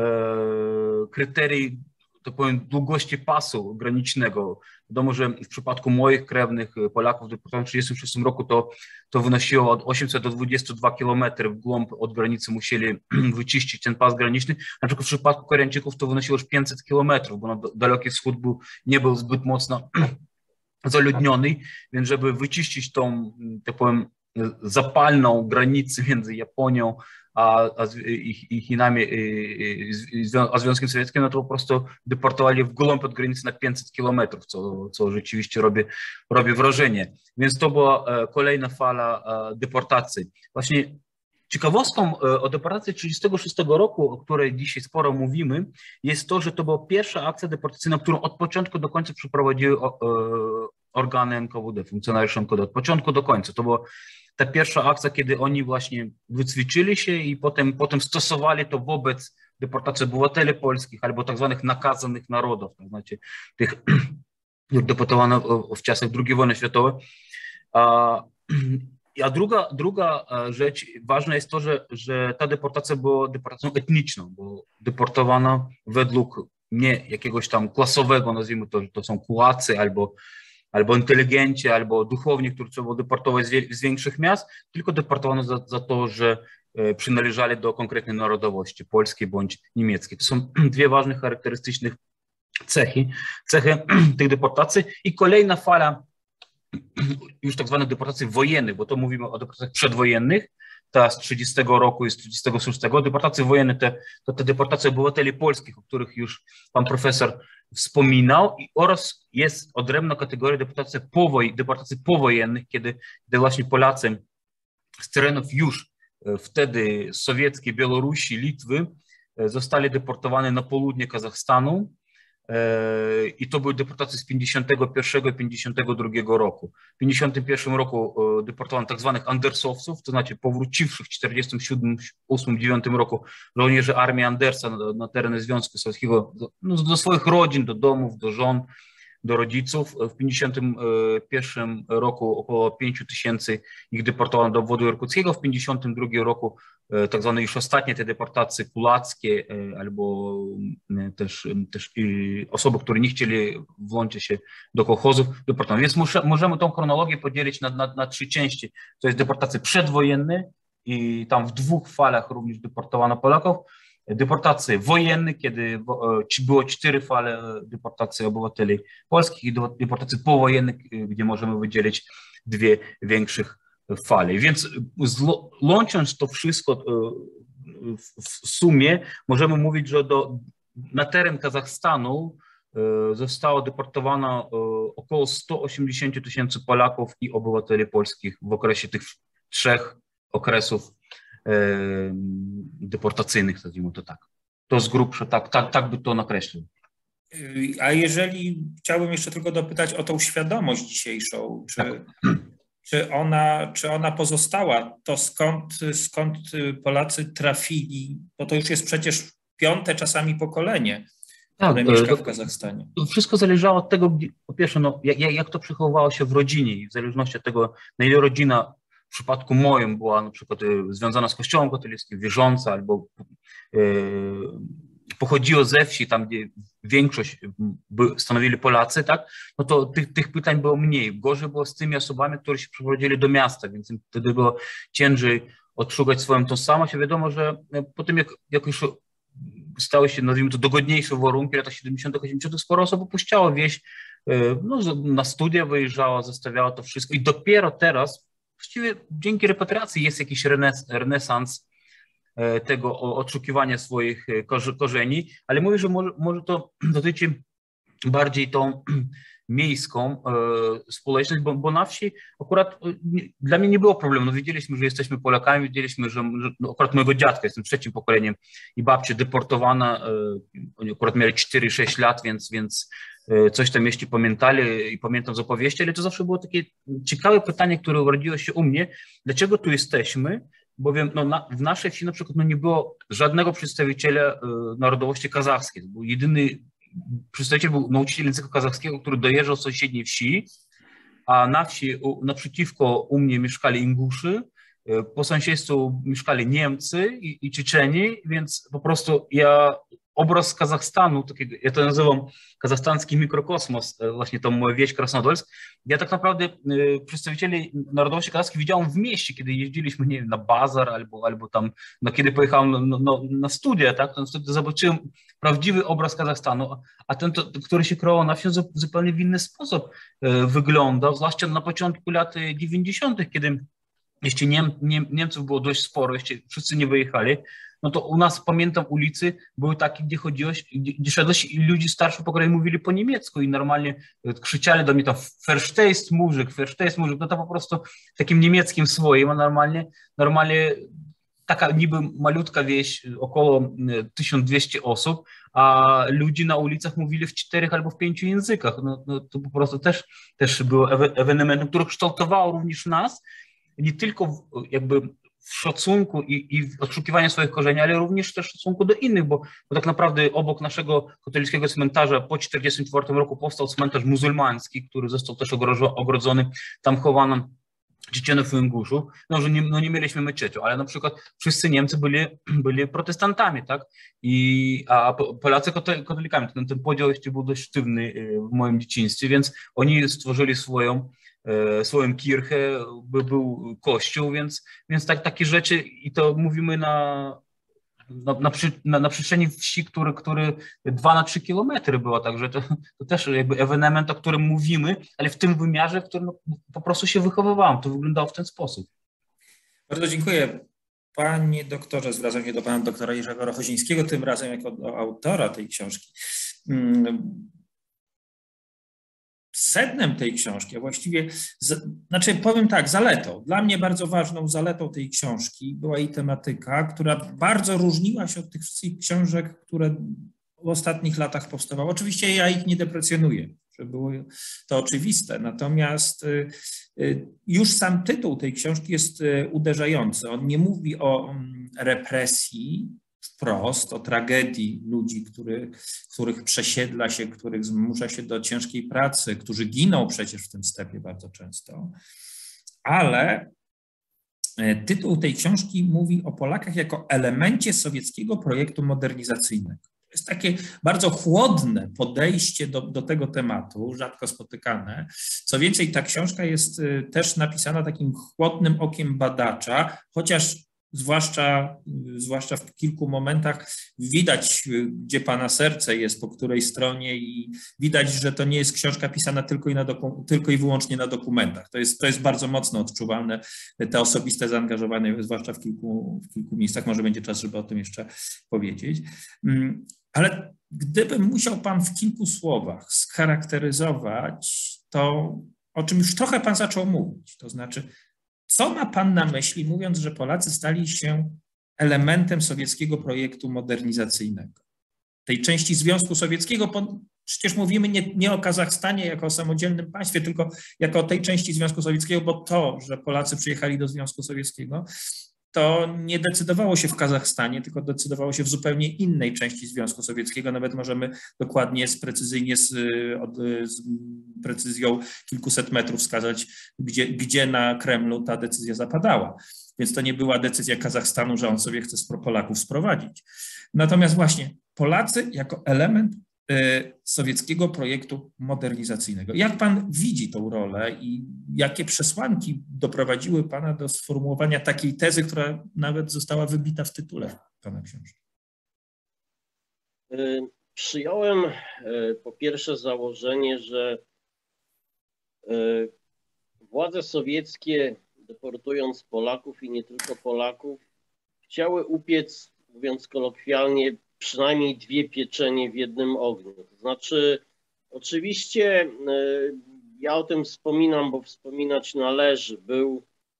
[SPEAKER 3] kryterii, to powiem, długości pasu granicznego. Wiadomo, że w przypadku moich krewnych Polaków deportowanych w tysiąc dziewięćset trzydziestym szóstym roku to, to wynosiło od osiemset do dwudziestu dwóch kilometrów w głąb od granicy musieli wyczyścić ten pas graniczny. Na przykład w przypadku Koreańczyków to wynosiło już pięćset kilometrów, bo na Daleki Wschód był, nie był zbyt mocno zaludniony, więc żeby wyczyścić tą, tak powiem, zapalną granicę między Japonią a, a i, i Chinami, i, i, a Związkiem Sowieckim, no to po prostu deportowali w głąb od granicy na pięćset kilometrów, co, co rzeczywiście robi, robi wrażenie. Więc to była kolejna fala deportacji. Właśnie ciekawostką o deportacji tysiąc dziewięćset trzydziestego szóstego roku, o której dzisiaj sporo mówimy, jest to, że to była pierwsza akcja deportacyjna, którą od początku do końca przeprowadziły organy N K W D, funkcjonariusze N K W D, od początku do końca. To była ta pierwsza akcja, kiedy oni właśnie wyćwiczyli się i potem, potem stosowali to wobec deportacji obywateli polskich albo tak zwanych nakazanych narodów, to znaczy tych, których deportowano w czasach drugiej wojny światowej. A, a druga, druga rzecz ważna jest to, że, że ta deportacja była deportacją etniczną, bo deportowano według nie jakiegoś tam klasowego, nazwijmy to, że to są Kulacy albo albo inteligenci, albo duchowni, których trzeba było deportować z większych miast, tylko deportowano za, za to, że przynależeli do konkretnej narodowości, polskiej bądź niemieckiej. To są dwie ważne charakterystyczne cechy, cechy tych deportacji. I kolejna fala już tak zwanych deportacji wojennych, bo to mówimy o deportacjach przedwojennych, ta z trzydziestego roku i z trzydziestego szóstego. Deportacje wojenne to, to te deportacje obywateli polskich, o których już pan profesor wspominał, i oraz jest odrębna kategoria deportacji, powoj, deportacji powojennych, kiedy, kiedy właśnie Polacy z terenów już wtedy sowieckiej, Białorusi, Litwy zostali deportowani na południe Kazachstanu. I to były deportacje z pięćdziesiątego pierwszego i pięćdziesiątego drugiego roku. W pięćdziesiątym pierwszym roku deportowano tak zwanych Andersowców, to znaczy powróciwszych w czterdziestym siódmym, ósmym, dziewiątym roku żołnierzy armii Andersa na, na tereny Związku Sowieckiego, do, no, do swoich rodzin, do domów, do żon, do rodziców. W pięćdziesiątym pierwszym roku około pięć tysięcy ich deportowano do obwodu irkuckiego, w pięćdziesiątym drugim roku tak zwane już ostatnie te deportacje kulackie albo też, też osoby, które nie chcieli włączyć się do kołchozów, deportowano. Więc muszę, możemy tą chronologię podzielić na, na, na trzy części. To jest deportacje przedwojenne i tam w dwóch falach również deportowano Polaków. Deportacje wojenne, kiedy było cztery fale deportacji obywateli polskich i deportacje powojenne, gdzie możemy wydzielić dwie większych fale. Więc łącząc to wszystko w sumie, możemy mówić, że do, na teren Kazachstanu zostało deportowane około sto osiemdziesiąt tysięcy Polaków i obywateli polskich w okresie tych trzech okresów deportacyjnych, nazwijmy to tak. To z grubsza, tak, tak, tak by to nakreślił.
[SPEAKER 1] A jeżeli chciałbym jeszcze tylko dopytać o tą świadomość dzisiejszą, czy, tak. czy, ona, czy ona pozostała, to skąd, skąd Polacy trafili, bo to już jest przecież piąte czasami pokolenie, które tak, mieszka w Kazachstanie.
[SPEAKER 3] To wszystko zależało od tego, po pierwsze, no, jak, jak to przechowywało się w rodzinie i w zależności od tego, na ile rodzina w przypadku moim była na przykład związana z kościołem katolickim, wierząca, albo e, pochodziło ze wsi, tam gdzie większość by stanowili Polacy, tak, no to tych, tych pytań było mniej. Gorzej było z tymi osobami, które się przeprowadzili do miasta, więc wtedy było ciężej odszukać swoją tożsamość. Wiadomo, że po tym jak, jak już stały się, nazwijmy to, dogodniejsze warunki, w latach siedemdziesiątych, osiemdziesiątych sporo osób opuściało wieś, no, na studia wyjeżdżało, zostawiało to wszystko i dopiero teraz właściwie dzięki repatriacji jest jakiś renes, renesans tego odszukiwania swoich korzeni, ale mówię, że może, może to dotyczy bardziej tą miejską społeczność, bo, bo na wsi akurat dla mnie nie było problemu. No, wiedzieliśmy, że jesteśmy Polakami, wiedzieliśmy, że, że no, akurat mojego dziadka, jestem trzecim pokoleniem i babcia deportowana, oni akurat mieli cztery sześć lat, więc, więc coś tam jeszcze pamiętali i pamiętam z opowieści, ale to zawsze było takie ciekawe pytanie, które urodziło się u mnie, dlaczego tu jesteśmy, bowiem no, na, w naszej wsi na przykład no, nie było żadnego przedstawiciela y, narodowości kazachskiej, to był jedyny przedstawiciel, był nauczyciel języka kazachskiego, który dojeżdżał z sąsiedniej wsi, a na wsi u, naprzeciwko u mnie mieszkali Inguszy, y, po sąsiedztwu mieszkali Niemcy i, i Czeczeni, więc po prostu ja obraz Kazachstanu, takiego, ja to nazywam kazachstański mikrokosmos, właśnie tą moją wieś Krasnodolsk. Ja tak naprawdę y, przedstawicieli narodowości kazachskiej widziałem w mieście, kiedy jeździliśmy, nie wiem, na bazar albo, albo tam, no, kiedy pojechałem no, no, na studia, tak, to wtedy zobaczyłem prawdziwy obraz Kazachstanu, a ten, to, który się kreował na wsi, zupełnie w inny sposób y, wyglądał, zwłaszcza na początku lat dziewięćdziesiątych, kiedy jeszcze Niem, Niem, Niemców było dość sporo, jeszcze wszyscy nie wyjechali. No to u nas, pamiętam, ulicy były takie, gdzie chodziłeś, gdzie, gdzie szedłeś i ludzie starszego pokolenia mówili po niemiecku i normalnie krzyczeli do mnie tam verstehst muzyk, verstehst muzyk, no to po prostu takim niemieckim swoim, a normalnie, normalnie taka niby malutka wieś, około tysiąc dwieście osób, a ludzie na ulicach mówili w czterech albo w pięciu językach. No, no to po prostu też, też było ewenementem, który kształtowało również nas, nie tylko jakby w szacunku i, i w odszukiwaniu swoich korzeni, ale również też w szacunku do innych, bo, bo tak naprawdę obok naszego katolickiego cmentarza po tysiąc dziewięćset czterdziestym czwartym roku powstał cmentarz muzułmański, który został też ogrodzony, tam chowano Czeczenów i Inguszów, no, że nie, no nie mieliśmy meczetu, ale na przykład wszyscy Niemcy byli, byli protestantami, tak, I, a Polacy katolikami, ten, ten podział jeszcze był dość sztywny w moim dzieciństwie, więc oni stworzyli swoją swoją kirchę, by był kościół, więc, więc tak, takie rzeczy i to mówimy na, na, na, przy, na, na przestrzeni wsi, który, który dwa na trzy kilometry było, także to, to też jakby ewenement, o którym mówimy, ale w tym wymiarze, w którym no, po prostu się wychowywałem, to wyglądało w ten sposób.
[SPEAKER 1] Bardzo dziękuję. Panie doktorze, zwracam się do pana doktora Jerzego Rochozińskiego, tym razem jako do autora tej książki. Sednem tej książki, a właściwie, znaczy powiem tak, zaletą, dla mnie bardzo ważną zaletą tej książki była jej tematyka, która bardzo różniła się od tych wszystkich książek, które w ostatnich latach powstawały. Oczywiście ja ich nie deprecjonuję, żeby było to oczywiste, natomiast już sam tytuł tej książki jest uderzający. On nie mówi o represji wprost o tragedii ludzi, który, których przesiedla się, których zmusza się do ciężkiej pracy, którzy giną przecież w tym stepie bardzo często, ale tytuł tej książki mówi o Polakach jako elemencie sowieckiego projektu modernizacyjnego. To jest takie bardzo chłodne podejście do, do tego tematu, rzadko spotykane. Co więcej, ta książka jest też napisana takim chłodnym okiem badacza, chociaż zwłaszcza, zwłaszcza w kilku momentach widać, gdzie pana serce jest, po której stronie, i widać, że to nie jest książka pisana tylko i, na doku, tylko i wyłącznie na dokumentach. To jest, to jest bardzo mocno odczuwalne, te osobiste zaangażowanie, zwłaszcza w kilku, w kilku miejscach. Może będzie czas, żeby o tym jeszcze powiedzieć. Ale gdyby musiał pan w kilku słowach scharakteryzować to, o czym już trochę pan zaczął mówić, to znaczy, co ma pan na myśli, mówiąc, że Polacy stali się elementem sowieckiego projektu modernizacyjnego? Tej części Związku Sowieckiego, przecież mówimy nie, nie o Kazachstanie jako o samodzielnym państwie, tylko jako o tej części Związku Sowieckiego, bo to, że Polacy przyjechali do Związku Sowieckiego, to nie decydowało się w Kazachstanie, tylko decydowało się w zupełnie innej części Związku Sowieckiego. Nawet możemy dokładnie, z precyzyjnie, z, z precyzją kilkuset metrów wskazać, gdzie, gdzie na Kremlu ta decyzja zapadała. Więc to nie była decyzja Kazachstanu, że on sobie chce Polaków sprowadzić. Natomiast właśnie Polacy jako element sowieckiego projektu modernizacyjnego. Jak pan widzi tą rolę i jakie przesłanki doprowadziły pana do sformułowania takiej tezy, która nawet została wybita w tytule pana książki?
[SPEAKER 2] Przyjąłem po pierwsze założenie, że władze sowieckie, deportując Polaków i nie tylko Polaków, chciały upiec, mówiąc kolokwialnie, przynajmniej dwie pieczenie w jednym ogniu. To znaczy, oczywiście ja o tym wspominam, bo wspominać należy. Był,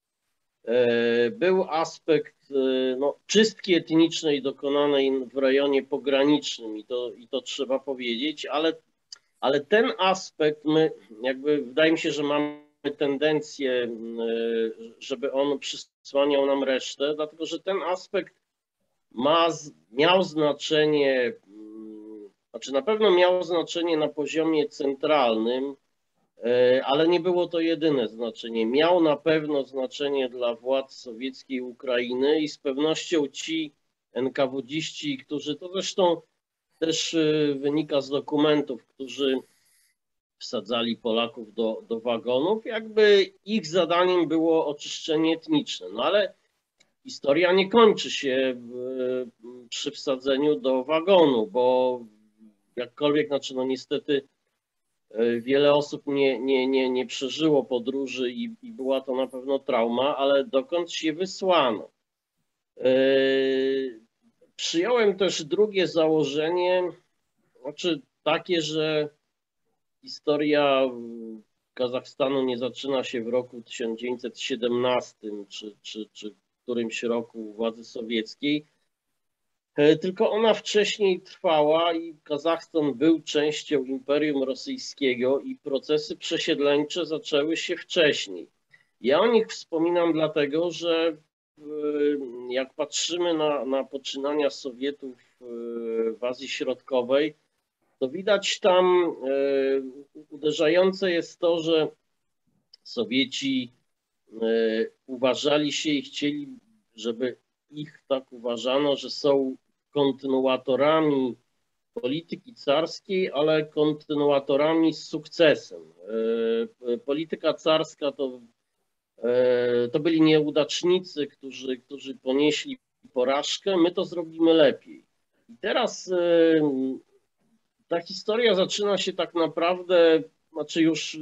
[SPEAKER 2] był aspekt no, czystki etnicznej dokonanej w rejonie pogranicznym i to, i to trzeba powiedzieć, ale, ale ten aspekt my jakby wydaje mi się, że mamy tendencję, żeby on przysłaniał nam resztę, dlatego że ten aspekt Ma, miał znaczenie, znaczy na pewno miał znaczenie na poziomie centralnym, ale nie było to jedyne znaczenie. Miał na pewno znaczenie dla władz sowieckiej Ukrainy i z pewnością ci en ka wu dziści, którzy, to zresztą też wynika z dokumentów, którzy wsadzali Polaków do, do wagonów, jakby ich zadaniem było oczyszczenie etniczne. No ale historia nie kończy się w, przy wsadzeniu do wagonu, bo jakkolwiek, znaczy no niestety wiele osób nie, nie, nie, nie przeżyło podróży i, i była to na pewno trauma, ale dokąd się wysłano. Yy, przyjąłem też drugie założenie, znaczy takie, że historia Kazachstanu nie zaczyna się w roku tysiąc dziewięćset siedemnastym czy, czy, czy którymś roku władzy sowieckiej, tylko ona wcześniej trwała i Kazachstan był częścią Imperium Rosyjskiego i procesy przesiedleńcze zaczęły się wcześniej. Ja o nich wspominam dlatego, że jak patrzymy na, na poczynania Sowietów w Azji Środkowej, to widać tam uderzające jest to, że Sowieci uważali się i chcieli, żeby ich tak uważano, że są kontynuatorami polityki carskiej, ale kontynuatorami z sukcesem. Polityka carska to, to byli nieudacznicy, którzy, którzy ponieśli porażkę, my to zrobimy lepiej. I teraz ta historia zaczyna się tak naprawdę, znaczy już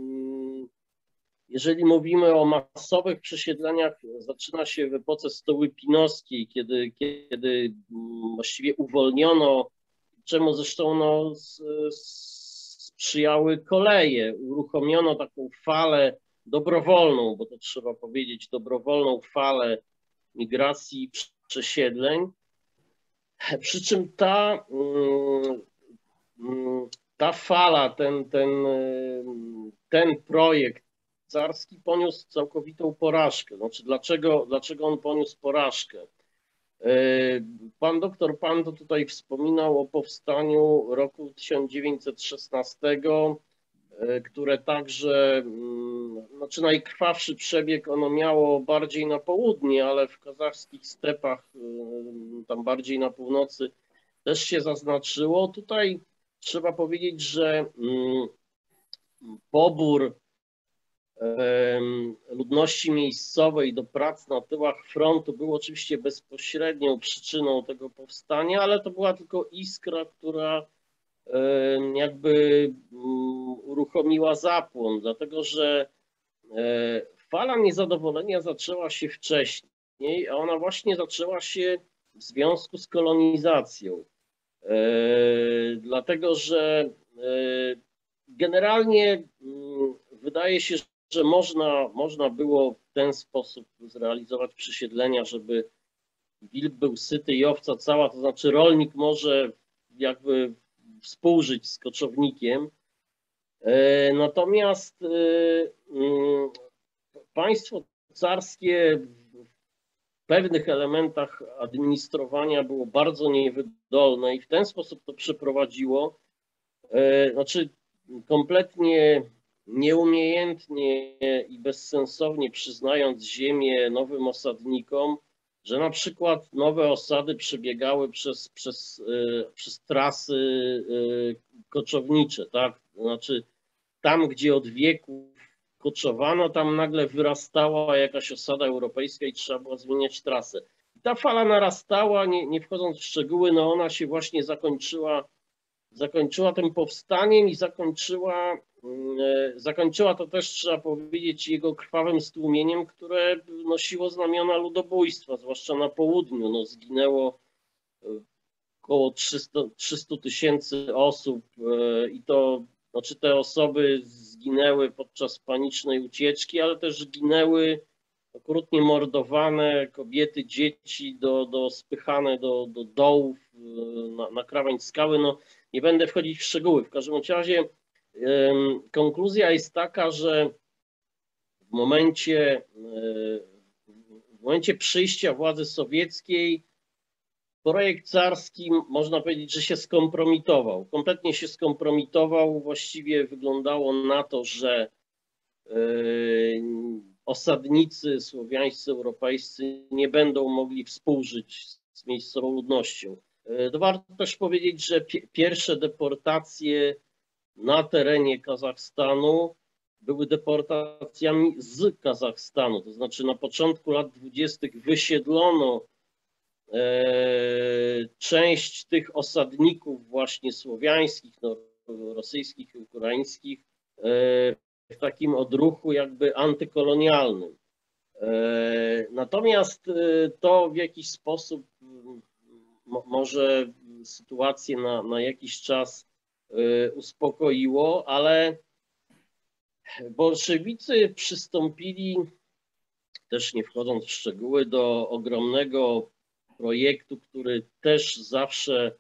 [SPEAKER 2] jeżeli mówimy o masowych przesiedleniach, zaczyna się w epoce Stołypinowskiej, kiedy, kiedy właściwie uwolniono, czemu zresztą no, sprzyjały koleje, uruchomiono taką falę dobrowolną, bo to trzeba powiedzieć, dobrowolną falę migracji przesiedleń, przy czym ta, ta fala, ten, ten, ten projekt carski poniósł całkowitą porażkę. Znaczy, dlaczego, dlaczego on poniósł porażkę? Pan doktor Pando tutaj wspominał o powstaniu roku tysiąc dziewięćset szesnastego, które także, znaczy najkrwawszy przebieg ono miało bardziej na południe, ale w kazachskich stepach, tam bardziej na północy też się zaznaczyło. Tutaj trzeba powiedzieć, że pobór ludności miejscowej do prac na tyłach frontu był oczywiście bezpośrednią przyczyną tego powstania, ale to była tylko iskra, która jakby uruchomiła zapłon, dlatego że fala niezadowolenia zaczęła się wcześniej, a ona właśnie zaczęła się w związku z kolonizacją. Dlatego że generalnie wydaje się, że można, można było w ten sposób zrealizować przesiedlenia, żeby wilk był syty i owca cała, to znaczy rolnik może jakby współżyć z koczownikiem. Natomiast państwo carskie w pewnych elementach administrowania było bardzo niewydolne i w ten sposób to przeprowadziło, znaczy kompletnie nieumiejętnie i bezsensownie przyznając ziemię nowym osadnikom, że na przykład nowe osady przebiegały przez, przez, przez trasy koczownicze, tak? Znaczy tam, gdzie od wieków koczowano, tam nagle wyrastała jakaś osada europejska i trzeba było zmieniać trasę. I ta fala narastała, nie, nie wchodząc w szczegóły, no ona się właśnie zakończyła, zakończyła tym powstaniem i zakończyła, zakończyła to też, trzeba powiedzieć, jego krwawym stłumieniem, które nosiło znamiona ludobójstwa, zwłaszcza na południu. No, zginęło około trzysta tysięcy osób i to, znaczy te osoby zginęły podczas panicznej ucieczki, ale też ginęły okrutnie mordowane kobiety, dzieci, do, do spychane do, do dołów na, na krawędź skały. No, nie będę wchodzić w szczegóły. W każdym razie um, konkluzja jest taka, że w momencie, w momencie przyjścia władzy sowieckiej projekt carski, można powiedzieć, że się skompromitował. Kompletnie się skompromitował. Właściwie wyglądało na to, że yy, osadnicy słowiańscy, europejscy nie będą mogli współżyć z miejscową ludnością. Yy, to warto też powiedzieć, że pi pierwsze deportacje na terenie Kazachstanu były deportacjami z Kazachstanu. To znaczy na początku lat dwudziestych wysiedlono część tych osadników właśnie słowiańskich, no, rosyjskich i ukraińskich w takim odruchu jakby antykolonialnym. Natomiast to w jakiś sposób może sytuację na, na jakiś czas uspokoiło, ale bolszewicy przystąpili, też nie wchodząc w szczegóły, do ogromnego projektu, który też zawsze,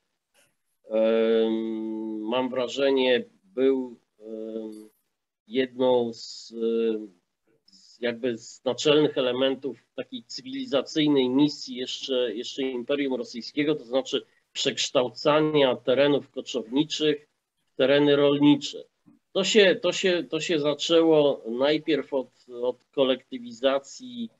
[SPEAKER 2] mam wrażenie, był jedną z, z jakby z naczelnych elementów takiej cywilizacyjnej misji jeszcze, jeszcze Imperium Rosyjskiego, to znaczy przekształcania terenów koczowniczych w tereny rolnicze. To się, to się, to się zaczęło najpierw od, od kolektywizacji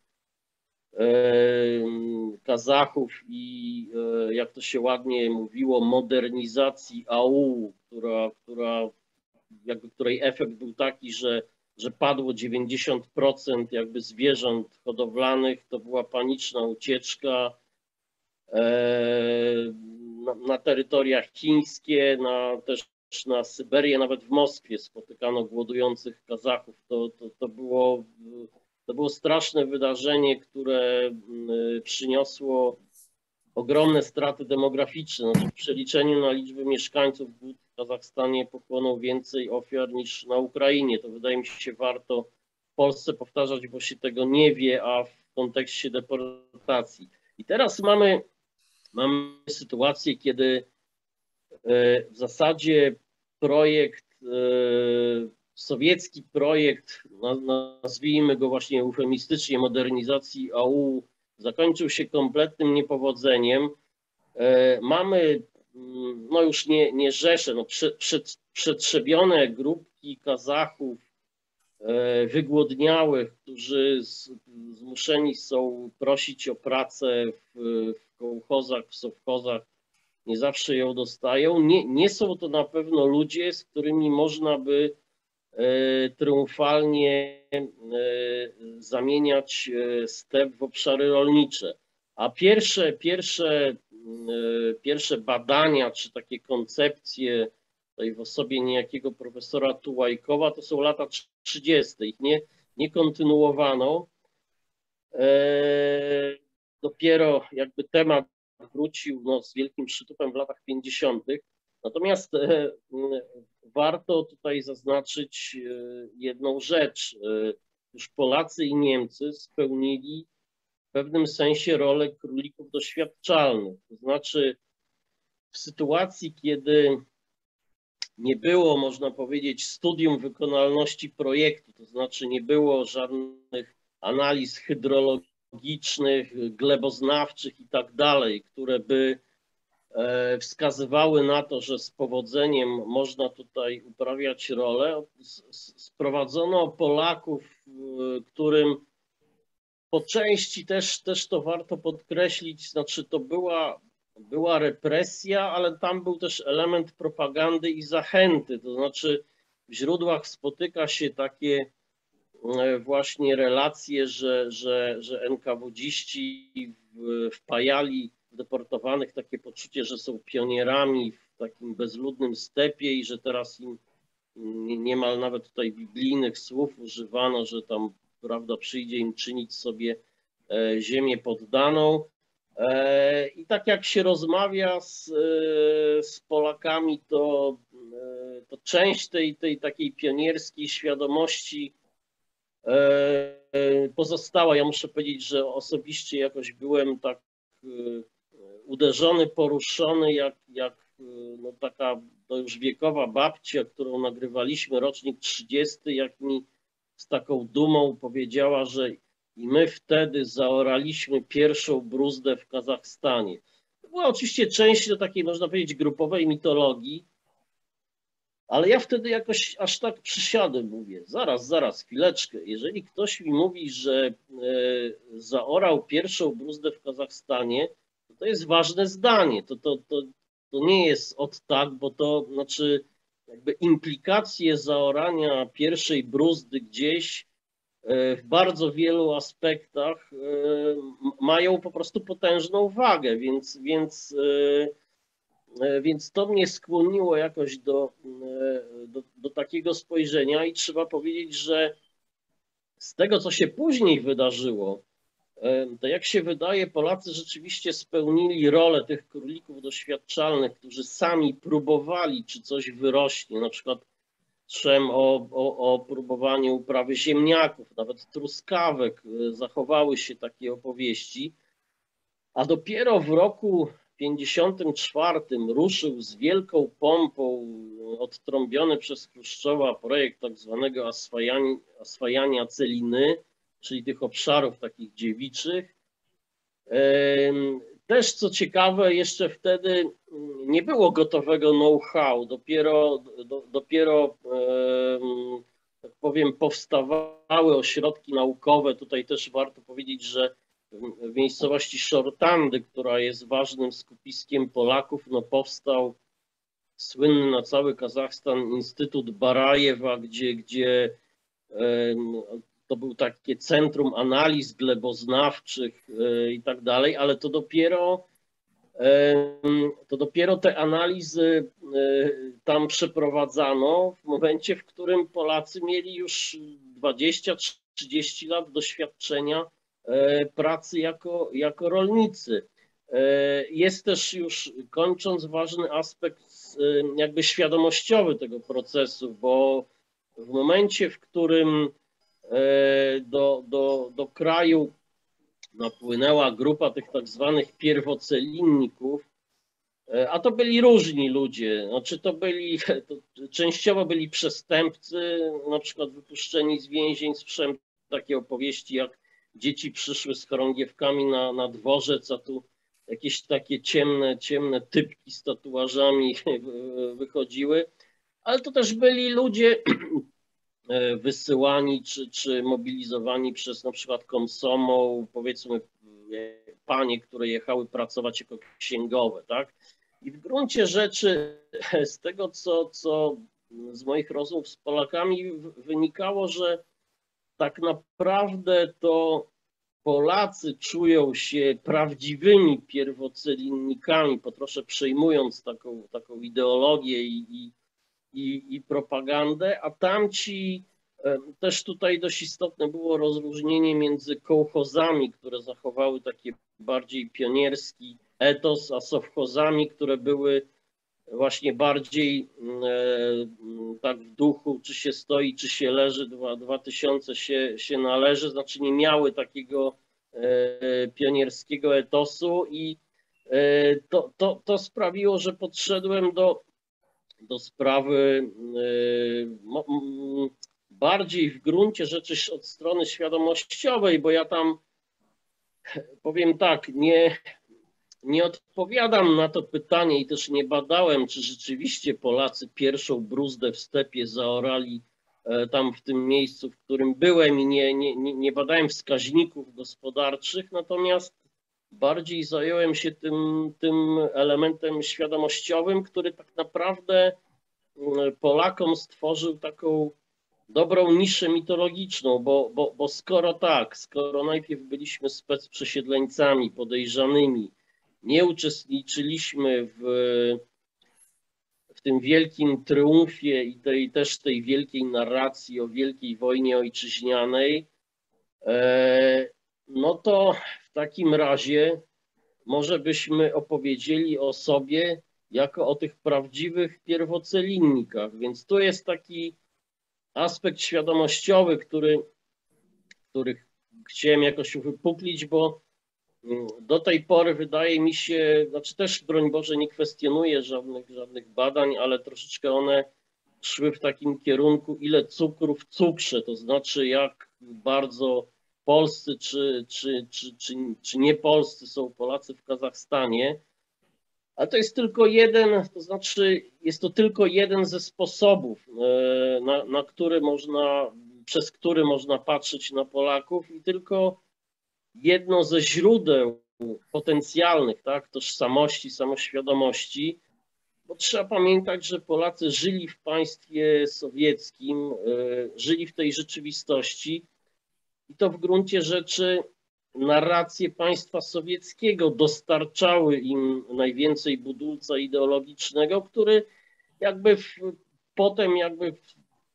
[SPEAKER 2] Kazachów i, jak to się ładnie mówiło, modernizacji aału, która, która, jakby której efekt był taki, że, że padło dziewięćdziesiąt procent jakby zwierząt hodowlanych. To była paniczna ucieczka na, na terytoria chińskie, na, też na Syberię, nawet w Moskwie spotykano głodujących Kazachów. To, to, to było... To było straszne wydarzenie, które przyniosło ogromne straty demograficzne. Znaczy w przeliczeniu na liczbę mieszkańców głód w Kazachstanie pochłonął więcej ofiar niż na Ukrainie. To wydaje mi się warto w Polsce powtarzać, bo się tego nie wie, a w kontekście deportacji. I teraz mamy, mamy sytuację, kiedy w zasadzie projekt sowiecki projekt, nazwijmy go właśnie eufemistycznie, modernizacji aału, zakończył się kompletnym niepowodzeniem. Mamy no już nie, nie rzesze, no przed, przetrzebione grupki Kazachów wygłodniałych, którzy z, zmuszeni są prosić o pracę w, w kołchozach, w sowchozach, nie zawsze ją dostają. Nie, nie są to na pewno ludzie, z którymi można by e, triumfalnie e, zamieniać step w obszary rolnicze. A pierwsze, pierwsze, e, pierwsze badania, czy takie koncepcje tutaj w osobie niejakiego profesora Tułajkowa, to są lata trzydzieste. Ich nie, nie kontynuowano. E, dopiero jakby temat wrócił no, z wielkim przytupem w latach pięćdziesiątych. Natomiast e, warto tutaj zaznaczyć e, jedną rzecz. E, już Polacy i Niemcy spełnili w pewnym sensie rolę królików doświadczalnych. To znaczy w sytuacji, kiedy nie było, można powiedzieć, studium wykonalności projektu, to znaczy nie było żadnych analiz hydrologicznych, gleboznawczych i tak dalej, które by wskazywały na to, że z powodzeniem można tutaj uprawiać rolę. Sprowadzono Polaków, którym po części też, też to warto podkreślić, znaczy to była Była represja, ale tam był też element propagandy i zachęty. To znaczy w źródłach spotyka się takie właśnie relacje, że, że, że en ka wu dziści wpajali w deportowanych takie poczucie, że są pionierami w takim bezludnym stepie i że teraz im niemal nawet tutaj biblijnych słów używano, że tam, prawda, przyjdzie im czynić sobie ziemię poddaną. I tak jak się rozmawia z, z Polakami, to, to część tej, tej takiej pionierskiej świadomości pozostała. Ja muszę powiedzieć, że osobiście jakoś byłem tak uderzony, poruszony, jak, jak no taka to już wiekowa babcia, którą nagrywaliśmy, rocznik trzydziesty, jak mi z taką dumą powiedziała, że i my wtedy zaoraliśmy pierwszą bruzdę w Kazachstanie. To była oczywiście część do takiej, można powiedzieć, grupowej mitologii, ale ja wtedy jakoś aż tak przysiadłem, mówię, zaraz, zaraz, chwileczkę. Jeżeli ktoś mi mówi, że e, zaorał pierwszą bruzdę w Kazachstanie, to, to jest ważne zdanie. To, to, to, to nie jest od tak, bo to znaczy jakby implikacje zaorania pierwszej bruzdy gdzieś w bardzo wielu aspektach mają po prostu potężną wagę, więc, więc, więc to mnie skłoniło jakoś do, do, do takiego spojrzenia i trzeba powiedzieć, że z tego, co się później wydarzyło, to jak się wydaje, Polacy rzeczywiście spełnili rolę tych królików doświadczalnych, którzy sami próbowali, czy coś wyrośnie, na przykład słyszałem o, o, o próbowaniu uprawy ziemniaków, nawet truskawek, zachowały się takie opowieści, a dopiero w roku pięćdziesiątym czwartym ruszył z wielką pompą odtrąbiony przez Chruszczowa projekt tak zwanego aswajania, aswajania celiny, czyli tych obszarów takich dziewiczych. Też co ciekawe, jeszcze wtedy nie było gotowego know-how, dopiero, do, dopiero tak powiem, powstawały ośrodki naukowe. Tutaj też warto powiedzieć, że w miejscowości Szortandy, która jest ważnym skupiskiem Polaków, no powstał słynny na cały Kazachstan Instytut Barajewa, gdzie, gdzie to był takie centrum analiz gleboznawczych i tak dalej, ale to dopiero, to dopiero te analizy tam przeprowadzano w momencie, w którym Polacy mieli już dwadzieścia trzydzieści lat doświadczenia pracy jako, jako rolnicy. Jest też już, kończąc, ważny aspekt jakby świadomościowy tego procesu, bo w momencie, w którym do, do, do kraju napłynęła grupa tych tak zwanych pierwocelinników, a to byli różni ludzie, znaczy to byli, to częściowo byli przestępcy, na przykład wypuszczeni z więzień, słyszałem takie opowieści jak dzieci przyszły z chorągiewkami na, na dworzec, a tu jakieś takie ciemne, ciemne typki z tatuażami wychodziły, ale to też byli ludzie wysyłani czy, czy mobilizowani przez na przykład komsomol, powiedzmy panie, które jechały pracować jako księgowe, tak? I w gruncie rzeczy z tego, co, co z moich rozmów z Polakami wynikało, że tak naprawdę to Polacy czują się prawdziwymi pierwocelinnikami, po trosze przejmując taką, taką ideologię i, i, i, i propagandę, a tamci też tutaj dość istotne było rozróżnienie między kołchozami, które zachowały taki bardziej pionierski etos, a sowchozami, które były właśnie bardziej e, tak w duchu, czy się stoi, czy się leży, dwa, dwa tysiące się, się należy, znaczy nie miały takiego e, pionierskiego etosu i e, to, to, to sprawiło, że podszedłem do, do sprawy e, m, bardziej w gruncie rzeczy od strony świadomościowej, bo ja tam powiem tak, nie, nie odpowiadam na to pytanie i też nie badałem, czy rzeczywiście Polacy pierwszą bruzdę w stepie zaorali tam w tym miejscu, w którym byłem i nie, nie, nie badałem wskaźników gospodarczych, natomiast bardziej zająłem się tym, tym elementem świadomościowym, który tak naprawdę Polakom stworzył taką dobrą niszę mitologiczną, bo, bo, bo skoro tak, skoro najpierw byliśmy specprzesiedleńcami podejrzanymi, nie uczestniczyliśmy w, w tym wielkim triumfie i tej, też tej wielkiej narracji o wielkiej wojnie ojczyźnianej, no to w takim razie może byśmy opowiedzieli o sobie jako o tych prawdziwych pierwocelinnikach. Więc tu jest taki aspekt świadomościowy, który, który chciałem jakoś uwypuklić, bo do tej pory wydaje mi się, znaczy też broń Boże nie kwestionuję żadnych, żadnych badań, ale troszeczkę one szły w takim kierunku, ile cukru w cukrze, to znaczy jak bardzo polscy czy, czy, czy, czy, czy nie polscy są Polacy w Kazachstanie. Ale to jest tylko jeden, to znaczy jest to tylko jeden ze sposobów, na, na który można, przez który można patrzeć na Polaków i tylko jedno ze źródeł potencjalnych, tak, tożsamości, samoświadomości, bo trzeba pamiętać, że Polacy żyli w państwie sowieckim, żyli w tej rzeczywistości i to w gruncie rzeczy narracje państwa sowieckiego dostarczały im najwięcej budulca ideologicznego, który jakby w, potem jakby w,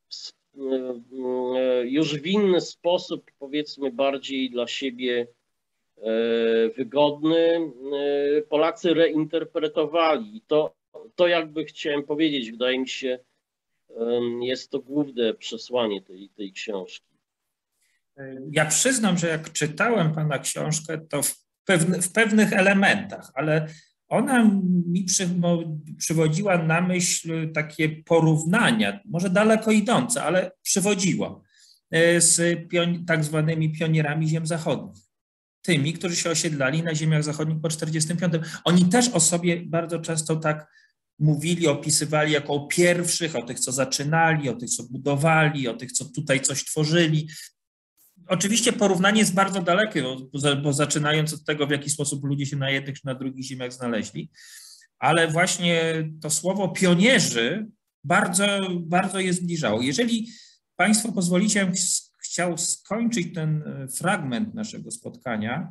[SPEAKER 2] już w inny sposób, powiedzmy bardziej dla siebie wygodny, Polacy reinterpretowali. I to, to jakby chciałem powiedzieć, wydaje mi się, jest to główne przesłanie tej, tej książki.
[SPEAKER 1] Ja przyznam, że jak czytałem pana książkę, to w, pewne, w pewnych elementach, ale ona mi przy, przywodziła na myśl takie porównania, może daleko idące, ale przywodziła z pion, tak zwanymi pionierami ziem zachodnich. Tymi, którzy się osiedlali na ziemiach zachodnich po czterdziestym piątym. Oni też o sobie bardzo często tak mówili, opisywali jako o pierwszych, o tych, co zaczynali, o tych, co budowali, o tych, co tutaj coś tworzyli. Oczywiście porównanie jest bardzo dalekie, bo, bo zaczynając od tego, w jaki sposób ludzie się na jednych czy na drugich ziemiach znaleźli, ale właśnie to słowo pionierzy bardzo, bardzo je zbliżało. Jeżeli Państwo pozwolicie, ja bym chciał skończyć ten fragment naszego spotkania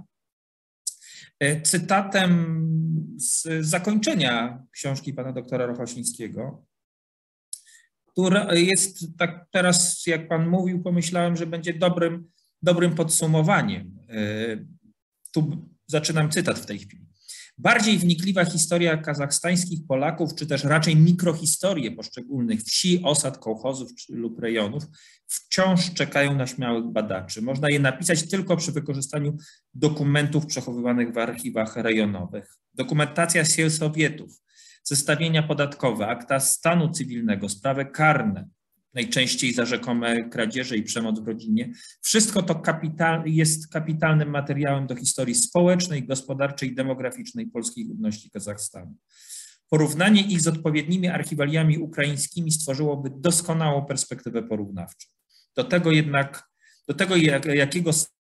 [SPEAKER 1] cytatem z zakończenia książki pana doktora Rochośnickiego, która jest, tak teraz jak pan mówił, pomyślałem, że będzie dobrym, dobrym podsumowaniem. Tu zaczynam cytat w tej chwili. Bardziej wnikliwa historia kazachstańskich Polaków, czy też raczej mikrohistorie poszczególnych wsi, osad, kołchozów lub rejonów wciąż czekają na śmiałych badaczy. Można je napisać tylko przy wykorzystaniu dokumentów przechowywanych w archiwach rejonowych. Dokumentacja Sowietów, zestawienia podatkowe, akta stanu cywilnego, sprawy karne, najczęściej za rzekome kradzieże i przemoc w rodzinie. Wszystko to kapital, jest kapitalnym materiałem do historii społecznej, gospodarczej i demograficznej polskiej ludności Kazachstanu. Porównanie ich z odpowiednimi archiwaliami ukraińskimi stworzyłoby doskonałą perspektywę porównawczą. Do tego jednak, do tego jak, jakiego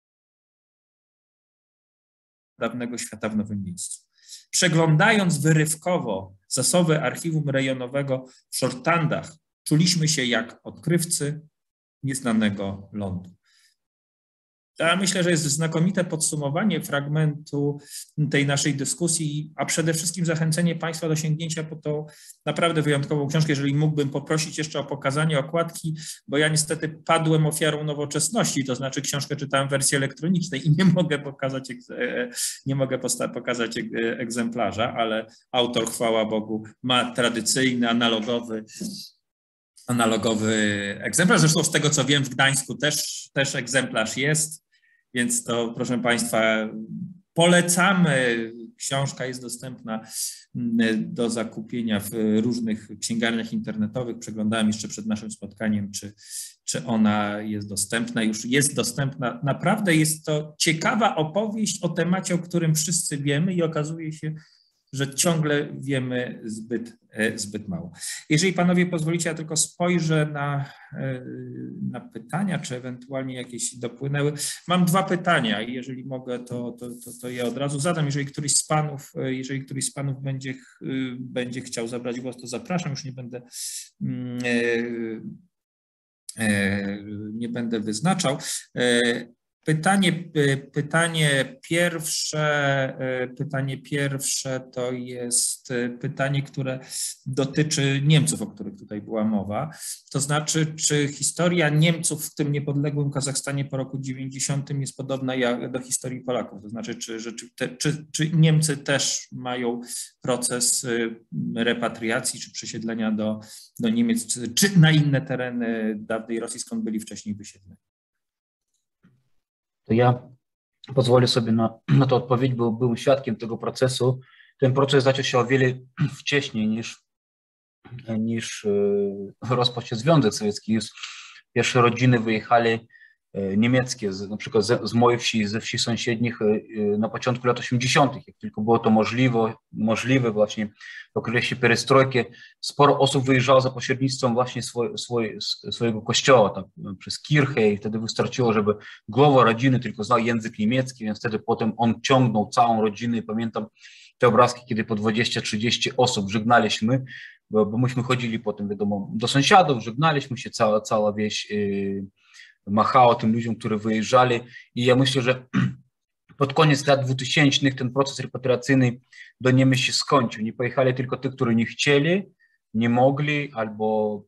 [SPEAKER 1] dawnego świata w nowym miejscu. Przeglądając wyrywkowo zasoby archiwum rejonowego w Szortandach, czuliśmy się jak odkrywcy nieznanego lądu. Ja myślę, że jest znakomite podsumowanie fragmentu tej naszej dyskusji, a przede wszystkim zachęcenie Państwa do sięgnięcia po tą naprawdę wyjątkową książkę. Jeżeli mógłbym poprosić jeszcze o pokazanie okładki, bo ja niestety padłem ofiarą nowoczesności, to znaczy książkę czytałem w wersji elektronicznej i nie mogę pokazać, nie mogę pokazać egzemplarza, ale autor, chwała Bogu, ma tradycyjny, analogowy analogowy egzemplarz. Zresztą z tego, co wiem, w Gdańsku też, też egzemplarz jest, więc to, proszę Państwa, polecamy. Książka jest dostępna do zakupienia w różnych księgarniach internetowych. Przeglądałem jeszcze przed naszym spotkaniem, czy, czy ona jest dostępna. Już jest dostępna. Naprawdę jest to ciekawa opowieść o temacie, o którym wszyscy wiemy i okazuje się, że ciągle wiemy zbyt, zbyt mało. Jeżeli Panowie pozwolicie, ja tylko spojrzę na, na pytania, czy ewentualnie jakieś dopłynęły. Mam dwa pytania i jeżeli mogę, to, to, to, to je od razu zadam. Jeżeli któryś z Panów, jeżeli któryś z Panów będzie, będzie chciał zabrać głos, to zapraszam. Już nie będę, nie będę wyznaczał. Pytanie, pytanie, pierwsze, pytanie pierwsze to jest pytanie, które dotyczy Niemców, o których tutaj była mowa. To znaczy, czy historia Niemców w tym niepodległym Kazachstanie po roku dziewięćdziesiątym jest podobna jak do historii Polaków? To znaczy, czy, czy, czy, czy Niemcy też mają proces repatriacji czy przesiedlenia do, do Niemiec, czy, czy na inne tereny dawnej Rosji, skąd byli wcześniej wysiedleni?
[SPEAKER 3] To ja pozwolę sobie na, na to odpowiedzieć, bo byłem świadkiem tego procesu. Ten proces zaczął się o wiele wcześniej niż, niż rozpoczął się Związek Sowiecki. Już pierwsze rodziny wyjechali niemieckie, z, na przykład z, z mojej wsi, ze wsi sąsiednich na początku lat osiemdziesiątych. Jak tylko było to możliwe, możliwe właśnie w okresie perestrojki, sporo osób wyjeżdżało za pośrednictwem właśnie swoj, swoj, swojego kościoła, tak, przez kirchę i wtedy wystarczyło, żeby głowa rodziny tylko znał język niemiecki, więc wtedy potem on ciągnął całą rodzinę i pamiętam te obrazki, kiedy po dwadzieścia trzydzieści osób żegnaliśmy, bo, bo myśmy chodzili potem, wiadomo, do sąsiadów, żegnaliśmy się, cała, cała wieś yy, machało tym ludziom, którzy wyjeżdżali i ja myślę, że pod koniec lat dwutysięcznych ten proces repatriacyjny do Niemiec się skończył. Nie pojechali tylko tych, którzy nie chcieli, nie mogli albo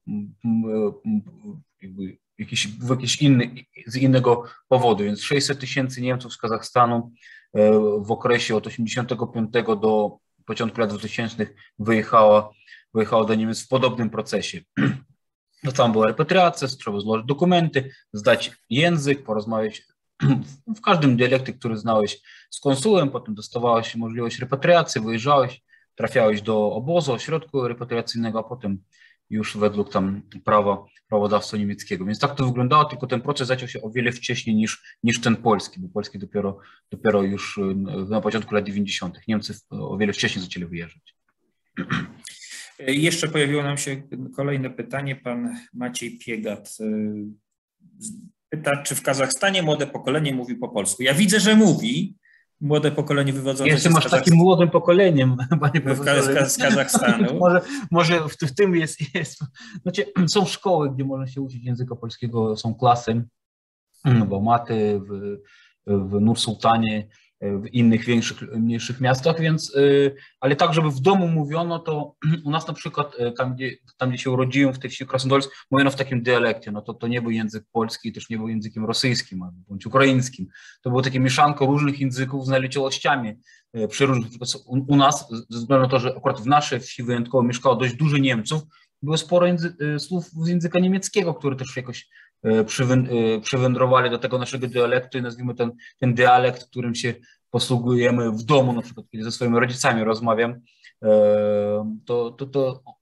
[SPEAKER 3] jakby jakiś, w jakiś inny, z innego powodu. Więc sześćset tysięcy Niemców z Kazachstanu w okresie od osiemdziesiątego piątego do początku lat dwutysięcznych wyjechało, wyjechało do Niemiec w podobnym procesie. No tam była repatriacja, trzeba złożyć dokumenty, zdać język, porozmawiać w każdym dialekcie, który znałeś z konsułem, potem dostawałeś możliwość repatriacji, wyjeżdżałeś, trafiałeś do obozu, ośrodku repatriacyjnego, a potem już według tam prawa, prawodawstwa niemieckiego. Więc tak to wyglądało, tylko ten proces zaczął się o wiele wcześniej niż, niż ten polski, bo polski dopiero, dopiero już na początku lat dziewięćdziesiątych. Niemcy o wiele wcześniej zaczęli wyjeżdżać.
[SPEAKER 1] Jeszcze pojawiło nam się kolejne pytanie. Pan Maciej Piegat pyta, czy w Kazachstanie młode pokolenie mówi po polsku. Ja widzę, że mówi. Młode pokolenie wywodzące
[SPEAKER 3] się z Kazachstanu. Jestem aż takim młodym pokoleniem, panie
[SPEAKER 1] profesorze. Z Kazachstanu.
[SPEAKER 3] może może w, w tym jest, jest znaczy, są szkoły, gdzie można się uczyć języka polskiego, są klasy w Almaty, w, w Nur-Sultanie, w innych większych, mniejszych miastach, więc, ale tak, żeby w domu mówiono, to u nas na przykład tam, gdzie, tam, gdzie się urodziłem, w tej wsi Krasnodolsk, mówiono w takim dialekcie, no to, to nie był język polski, też nie był językiem rosyjskim, bądź ukraińskim. To było takie mieszanko różnych języków z naleciałościami przeróżnych. U, u nas, ze względu na to, że akurat w naszej wsi wyjątkowo mieszkało dość dużo Niemców, było sporo języ, słów z języka niemieckiego, które też jakoś przywędrowali do tego naszego dialektu i nazwijmy ten, ten dialekt, którym się posługujemy w domu, na przykład kiedy ze swoimi rodzicami rozmawiam, to, to, to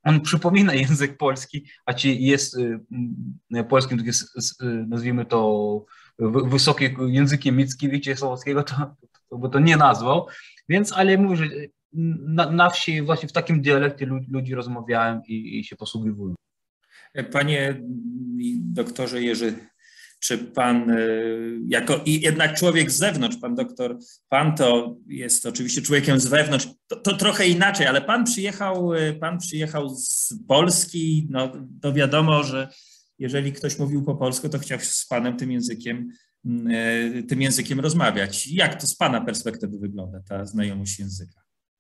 [SPEAKER 3] on przypomina język polski, a czy jest polskim, nazwijmy to, wysokim językiem Mickiewicza i Słowackiego, to, to by to nie nazwał. Więc, ale mówię, że na, na wsi właśnie w takim dialekcie ludzi, ludzi rozmawiałem i, i się posługiwują.
[SPEAKER 1] Panie doktorze Jerzy, czy pan jako i jednak człowiek z zewnątrz, pan doktor, pan to jest oczywiście człowiekiem z wewnątrz, to, to trochę inaczej, ale pan przyjechał, pan przyjechał z Polski, no to wiadomo, że jeżeli ktoś mówił po polsku, to chciał z panem tym językiem, tym językiem rozmawiać. Jak to z pana perspektywy wygląda ta znajomość języka?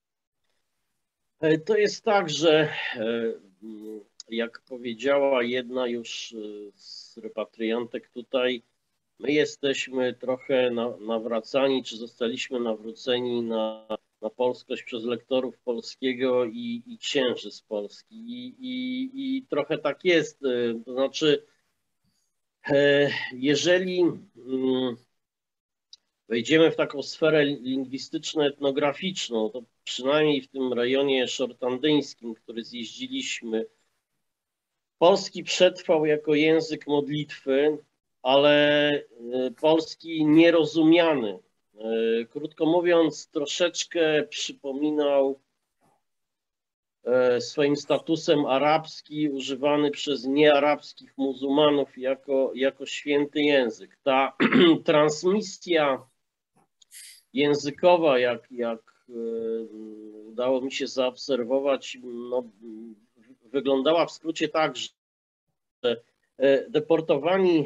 [SPEAKER 2] To jest tak, że jak powiedziała jedna już z repatriantek tutaj, my jesteśmy trochę nawracani, czy zostaliśmy nawróceni na, na polskość przez lektorów polskiego i, i księży z Polski. I, i, I trochę tak jest. To znaczy, jeżeli wejdziemy w taką sferę lingwistyczno-etnograficzną, to przynajmniej w tym rejonie szortandyńskim, który zjeździliśmy, polski przetrwał jako język modlitwy, ale polski nierozumiany. Krótko mówiąc, troszeczkę przypominał swoim statusem arabski, używany przez niearabskich muzułmanów jako, jako święty język. Ta transmisja językowa, jak, jak udało mi się zaobserwować, no, wyglądała w skrócie tak, że deportowani,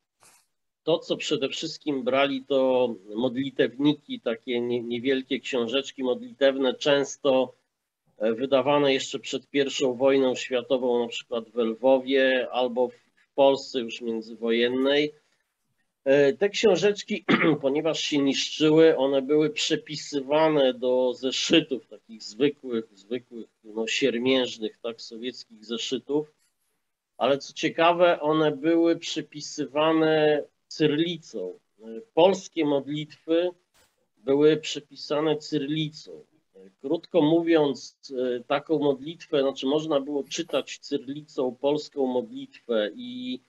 [SPEAKER 2] to co przede wszystkim brali, to modlitewniki, takie niewielkie książeczki modlitewne, często wydawane jeszcze przed pierwszą wojną światową, na przykład w Lwowie albo w Polsce już międzywojennej. Te książeczki, ponieważ się niszczyły, one były przepisywane do zeszytów, takich zwykłych, zwykłych, no, siermiężnych, tak, sowieckich zeszytów, ale co ciekawe, one były przepisywane cyrlicą. Polskie modlitwy były przepisane cyrlicą. Krótko mówiąc, taką modlitwę, znaczy można było czytać cyrlicą polską modlitwę i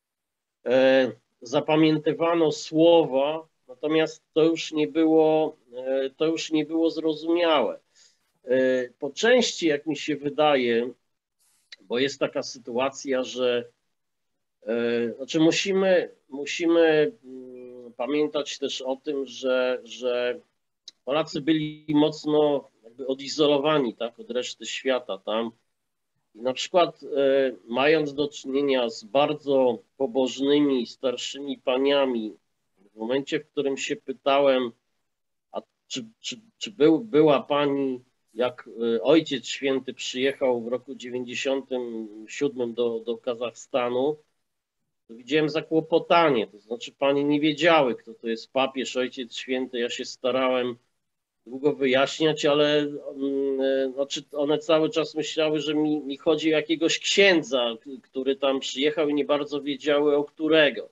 [SPEAKER 2] e, zapamiętywano słowa, natomiast to już nie było, to już nie było zrozumiałe. Po części, jak mi się wydaje, bo jest taka sytuacja, że znaczy musimy, musimy pamiętać też o tym, że, że Polacy byli mocno jakby odizolowani, tak, od reszty świata tam. I na przykład e, mając do czynienia z bardzo pobożnymi, starszymi paniami, w momencie, w którym się pytałem, a czy, czy, czy był, była pani, jak Ojciec Święty przyjechał w roku dziewięćdziesiątym siódmym do, do Kazachstanu, to widziałem zakłopotanie, to znaczy panie nie wiedziały, kto to jest papież, Ojciec Święty. Ja się starałem długo wyjaśniać, ale znaczy one cały czas myślały, że mi, mi chodzi o jakiegoś księdza, który tam przyjechał i nie bardzo wiedziały, o którego.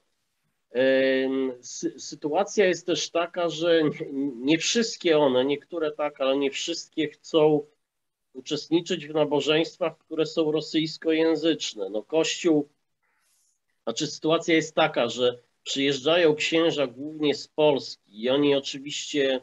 [SPEAKER 2] Sy- sytuacja jest też taka, że nie wszystkie one, niektóre tak, ale nie wszystkie chcą uczestniczyć w nabożeństwach, które są rosyjskojęzyczne. No Kościół, znaczy sytuacja jest taka, że przyjeżdżają księża głównie z Polski i oni oczywiście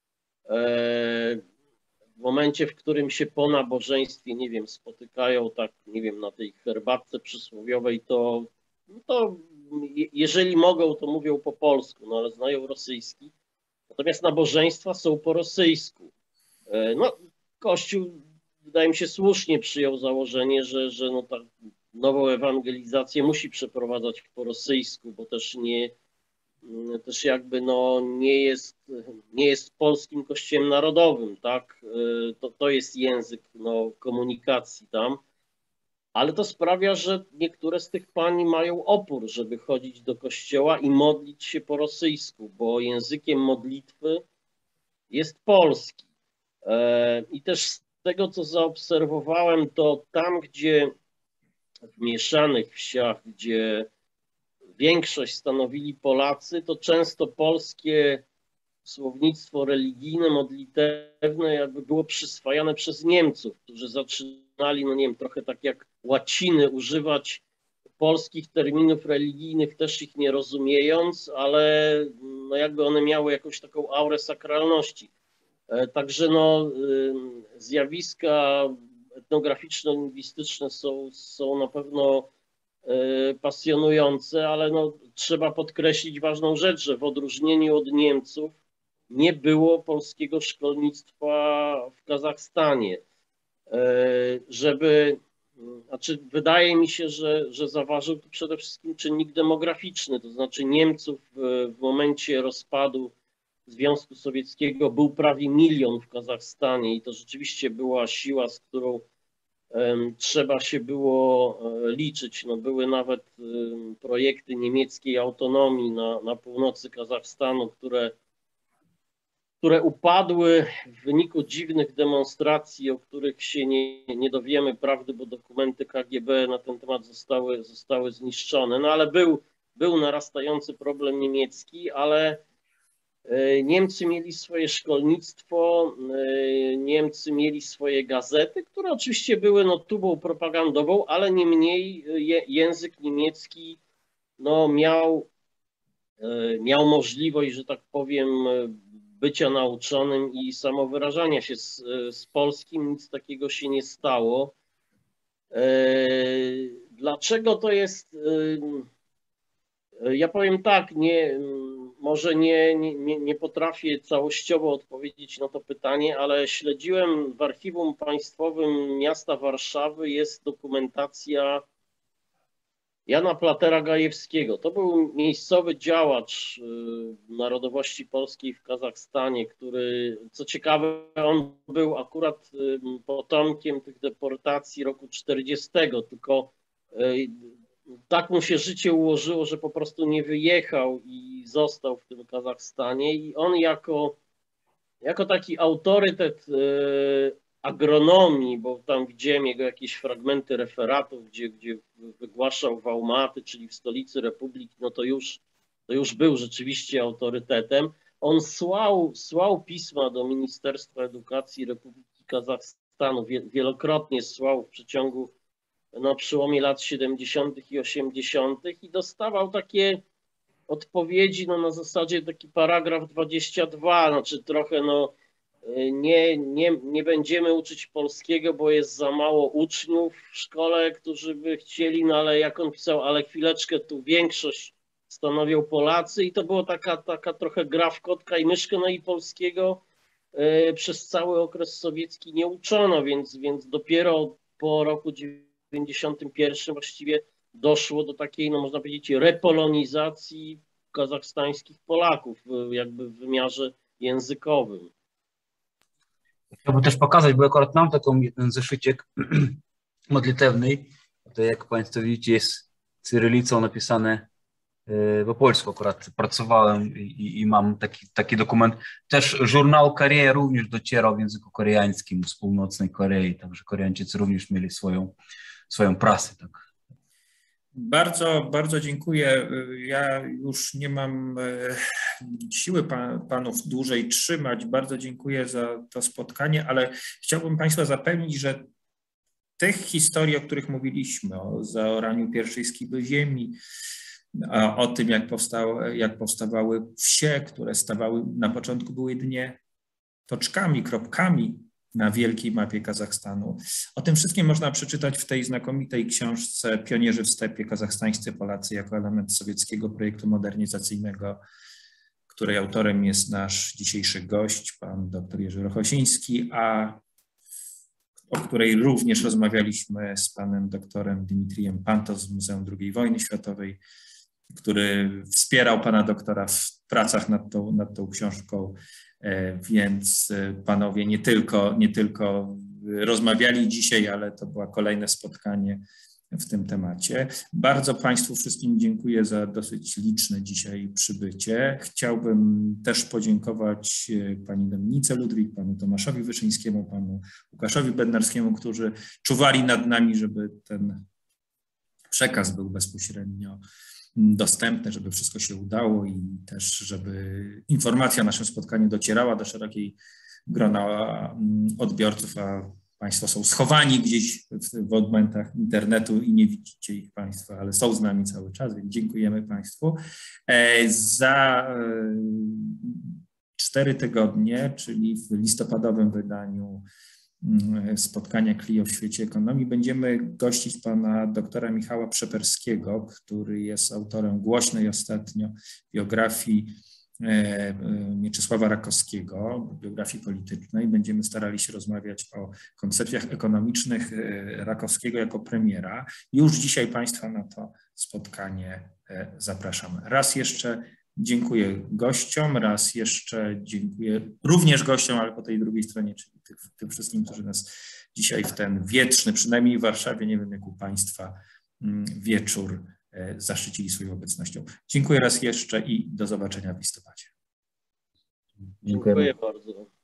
[SPEAKER 2] w momencie, w którym się po nabożeństwie, nie wiem, spotykają tak, nie wiem, na tej herbatce przysłowiowej, to, no to jeżeli mogą, to mówią po polsku, no ale znają rosyjski. Natomiast nabożeństwa są po rosyjsku. No, Kościół, wydaje mi się, słusznie przyjął założenie, że, że no ta nową ewangelizację musi przeprowadzać po rosyjsku, bo też nie, też jakby no nie jest, nie jest polskim kościołem narodowym, tak? To, to jest język no, komunikacji tam, ale to sprawia, że niektóre z tych pań mają opór, żeby chodzić do kościoła i modlić się po rosyjsku, bo językiem modlitwy jest polski. I też z tego, co zaobserwowałem, to tam, gdzie w mieszanych wsiach, gdzie większość stanowili Polacy, to często polskie słownictwo religijne, modlitewne jakby było przyswajane przez Niemców, którzy zaczynali zaczynali, no nie wiem, trochę tak jak łaciny używać polskich terminów religijnych, też ich nie rozumiejąc, ale no jakby one miały jakąś taką aurę sakralności. Także no, zjawiska etnograficzno-lingwistyczne są, są na pewno pasjonujące, ale no, trzeba podkreślić ważną rzecz, że w odróżnieniu od Niemców nie było polskiego szkolnictwa w Kazachstanie. Żeby, znaczy wydaje mi się, że, że zaważył tu przede wszystkim czynnik demograficzny, to znaczy Niemców w, w momencie rozpadu Związku Sowieckiego był prawie milion w Kazachstanie i to rzeczywiście była siła, z którą um, trzeba się było um, liczyć. No, były nawet um, projekty niemieckiej autonomii na, na północy Kazachstanu, które, które upadły w wyniku dziwnych demonstracji, o których się nie, nie dowiemy prawdy, bo dokumenty K G B na ten temat zostały, zostały zniszczone. No ale był, był narastający problem niemiecki, ale Niemcy mieli swoje szkolnictwo, Niemcy mieli swoje gazety, które oczywiście były no, tubą propagandową, ale niemniej język niemiecki no, miał, miał możliwość, że tak powiem, bycia nauczonym i samowyrażania się z, z polskim. Nic takiego się nie stało. Dlaczego to jest? Ja powiem tak, nie... Może nie, nie, nie potrafię całościowo odpowiedzieć na to pytanie, ale śledziłem w Archiwum Państwowym Miasta Warszawy, jest dokumentacja Jana Platera-Gajewskiego. To był miejscowy działacz narodowości polskiej w Kazachstanie, który, co ciekawe, on był akurat potomkiem tych deportacji roku czterdziestego, tylko tak mu się życie ułożyło, że po prostu nie wyjechał i został w tym Kazachstanie i on jako, jako taki autorytet agronomii, bo tam widziałem jego jakieś fragmenty referatów, gdzie, gdzie wygłaszał w Almaty, czyli w stolicy Republiki, no to już, to już był rzeczywiście autorytetem. On słał, słał pisma do Ministerstwa Edukacji Republiki Kazachstanu, wielokrotnie słał w przeciągu na przełomie lat siedemdziesiątych i osiemdziesiątych i dostawał takie odpowiedzi no, na zasadzie taki paragraf dwadzieścia dwa, znaczy trochę no nie, nie, nie będziemy uczyć polskiego, bo jest za mało uczniów w szkole, którzy by chcieli, no ale jak on pisał, ale chwileczkę, tu większość stanowią Polacy i to była taka, taka trochę gra w kotka i myszkę, no i polskiego y, przez cały okres sowiecki nie uczono, więc, więc dopiero po roku dziewięćdziesiątym pierwszym właściwie doszło do takiej, no można powiedzieć, repolonizacji kazachstańskich Polaków jakby w wymiarze językowym.
[SPEAKER 3] Chciałbym też pokazać, bo akurat mam taką jeden zeszyciek modlitewny, to jak Państwo widzicie jest cyrylicą napisane po polsku, akurat pracowałem i, i mam taki, taki dokument. Też żurnał Korea również docierał w języku koreańskim z północnej Korei, także Koreańczycy również mieli swoją, swoją prasę. Tak.
[SPEAKER 1] Bardzo, bardzo dziękuję. Ja już nie mam siły pan, panów dłużej trzymać. Bardzo dziękuję za to spotkanie, ale chciałbym Państwa zapewnić, że tych historii, o których mówiliśmy, o zaoraniu pierwszej skiby ziemi, o tym, jak, powstały, jak powstawały wsie, które stawały na początku były jedynie toczkami, kropkami na wielkiej mapie Kazachstanu. O tym wszystkim można przeczytać w tej znakomitej książce Pionierzy w stepie, kazachstańscy Polacy jako element sowieckiego projektu modernizacyjnego, której autorem jest nasz dzisiejszy gość, pan dr Jerzy Rochosiński, a o której również rozmawialiśmy z panem doktorem Dimitrijem Panto z Muzeum drugiej Wojny Światowej, który wspierał pana doktora w pracach nad tą, nad tą książką, więc panowie nie tylko, nie tylko rozmawiali dzisiaj, ale to było kolejne spotkanie w tym temacie. Bardzo Państwu wszystkim dziękuję za dosyć liczne dzisiaj przybycie. Chciałbym też podziękować pani Dominice Ludwik, panu Tomaszowi Wyszyńskiemu, panu Łukaszowi Bednarskiemu, którzy czuwali nad nami, żeby ten przekaz był bezpośrednio dostępny, żeby wszystko się udało i też, żeby informacja o naszym spotkaniu docierała do szerokiej grona odbiorców, a Państwo są schowani gdzieś w, w odmętach internetu i nie widzicie ich Państwo, ale są z nami cały czas, więc dziękujemy Państwu. Za cztery tygodnie, czyli w listopadowym wydaniu spotkania Clio w świecie ekonomii, będziemy gościć pana doktora Michała Przeperskiego, który jest autorem głośnej ostatnio biografii Mieczysława Rakowskiego, biografii politycznej. Będziemy starali się rozmawiać o koncepcjach ekonomicznych Rakowskiego jako premiera. Już dzisiaj Państwa na to spotkanie zapraszam. Raz jeszcze dziękuję gościom, raz jeszcze dziękuję również gościom, ale po tej drugiej stronie, czyli tym, tym wszystkim, którzy nas dzisiaj w ten wietrzny, przynajmniej w Warszawie, nie wiem jak u Państwa, wieczór zaszczycili swoją obecnością. Dziękuję raz jeszcze i do zobaczenia w listopadzie.
[SPEAKER 2] Dziękuję bardzo.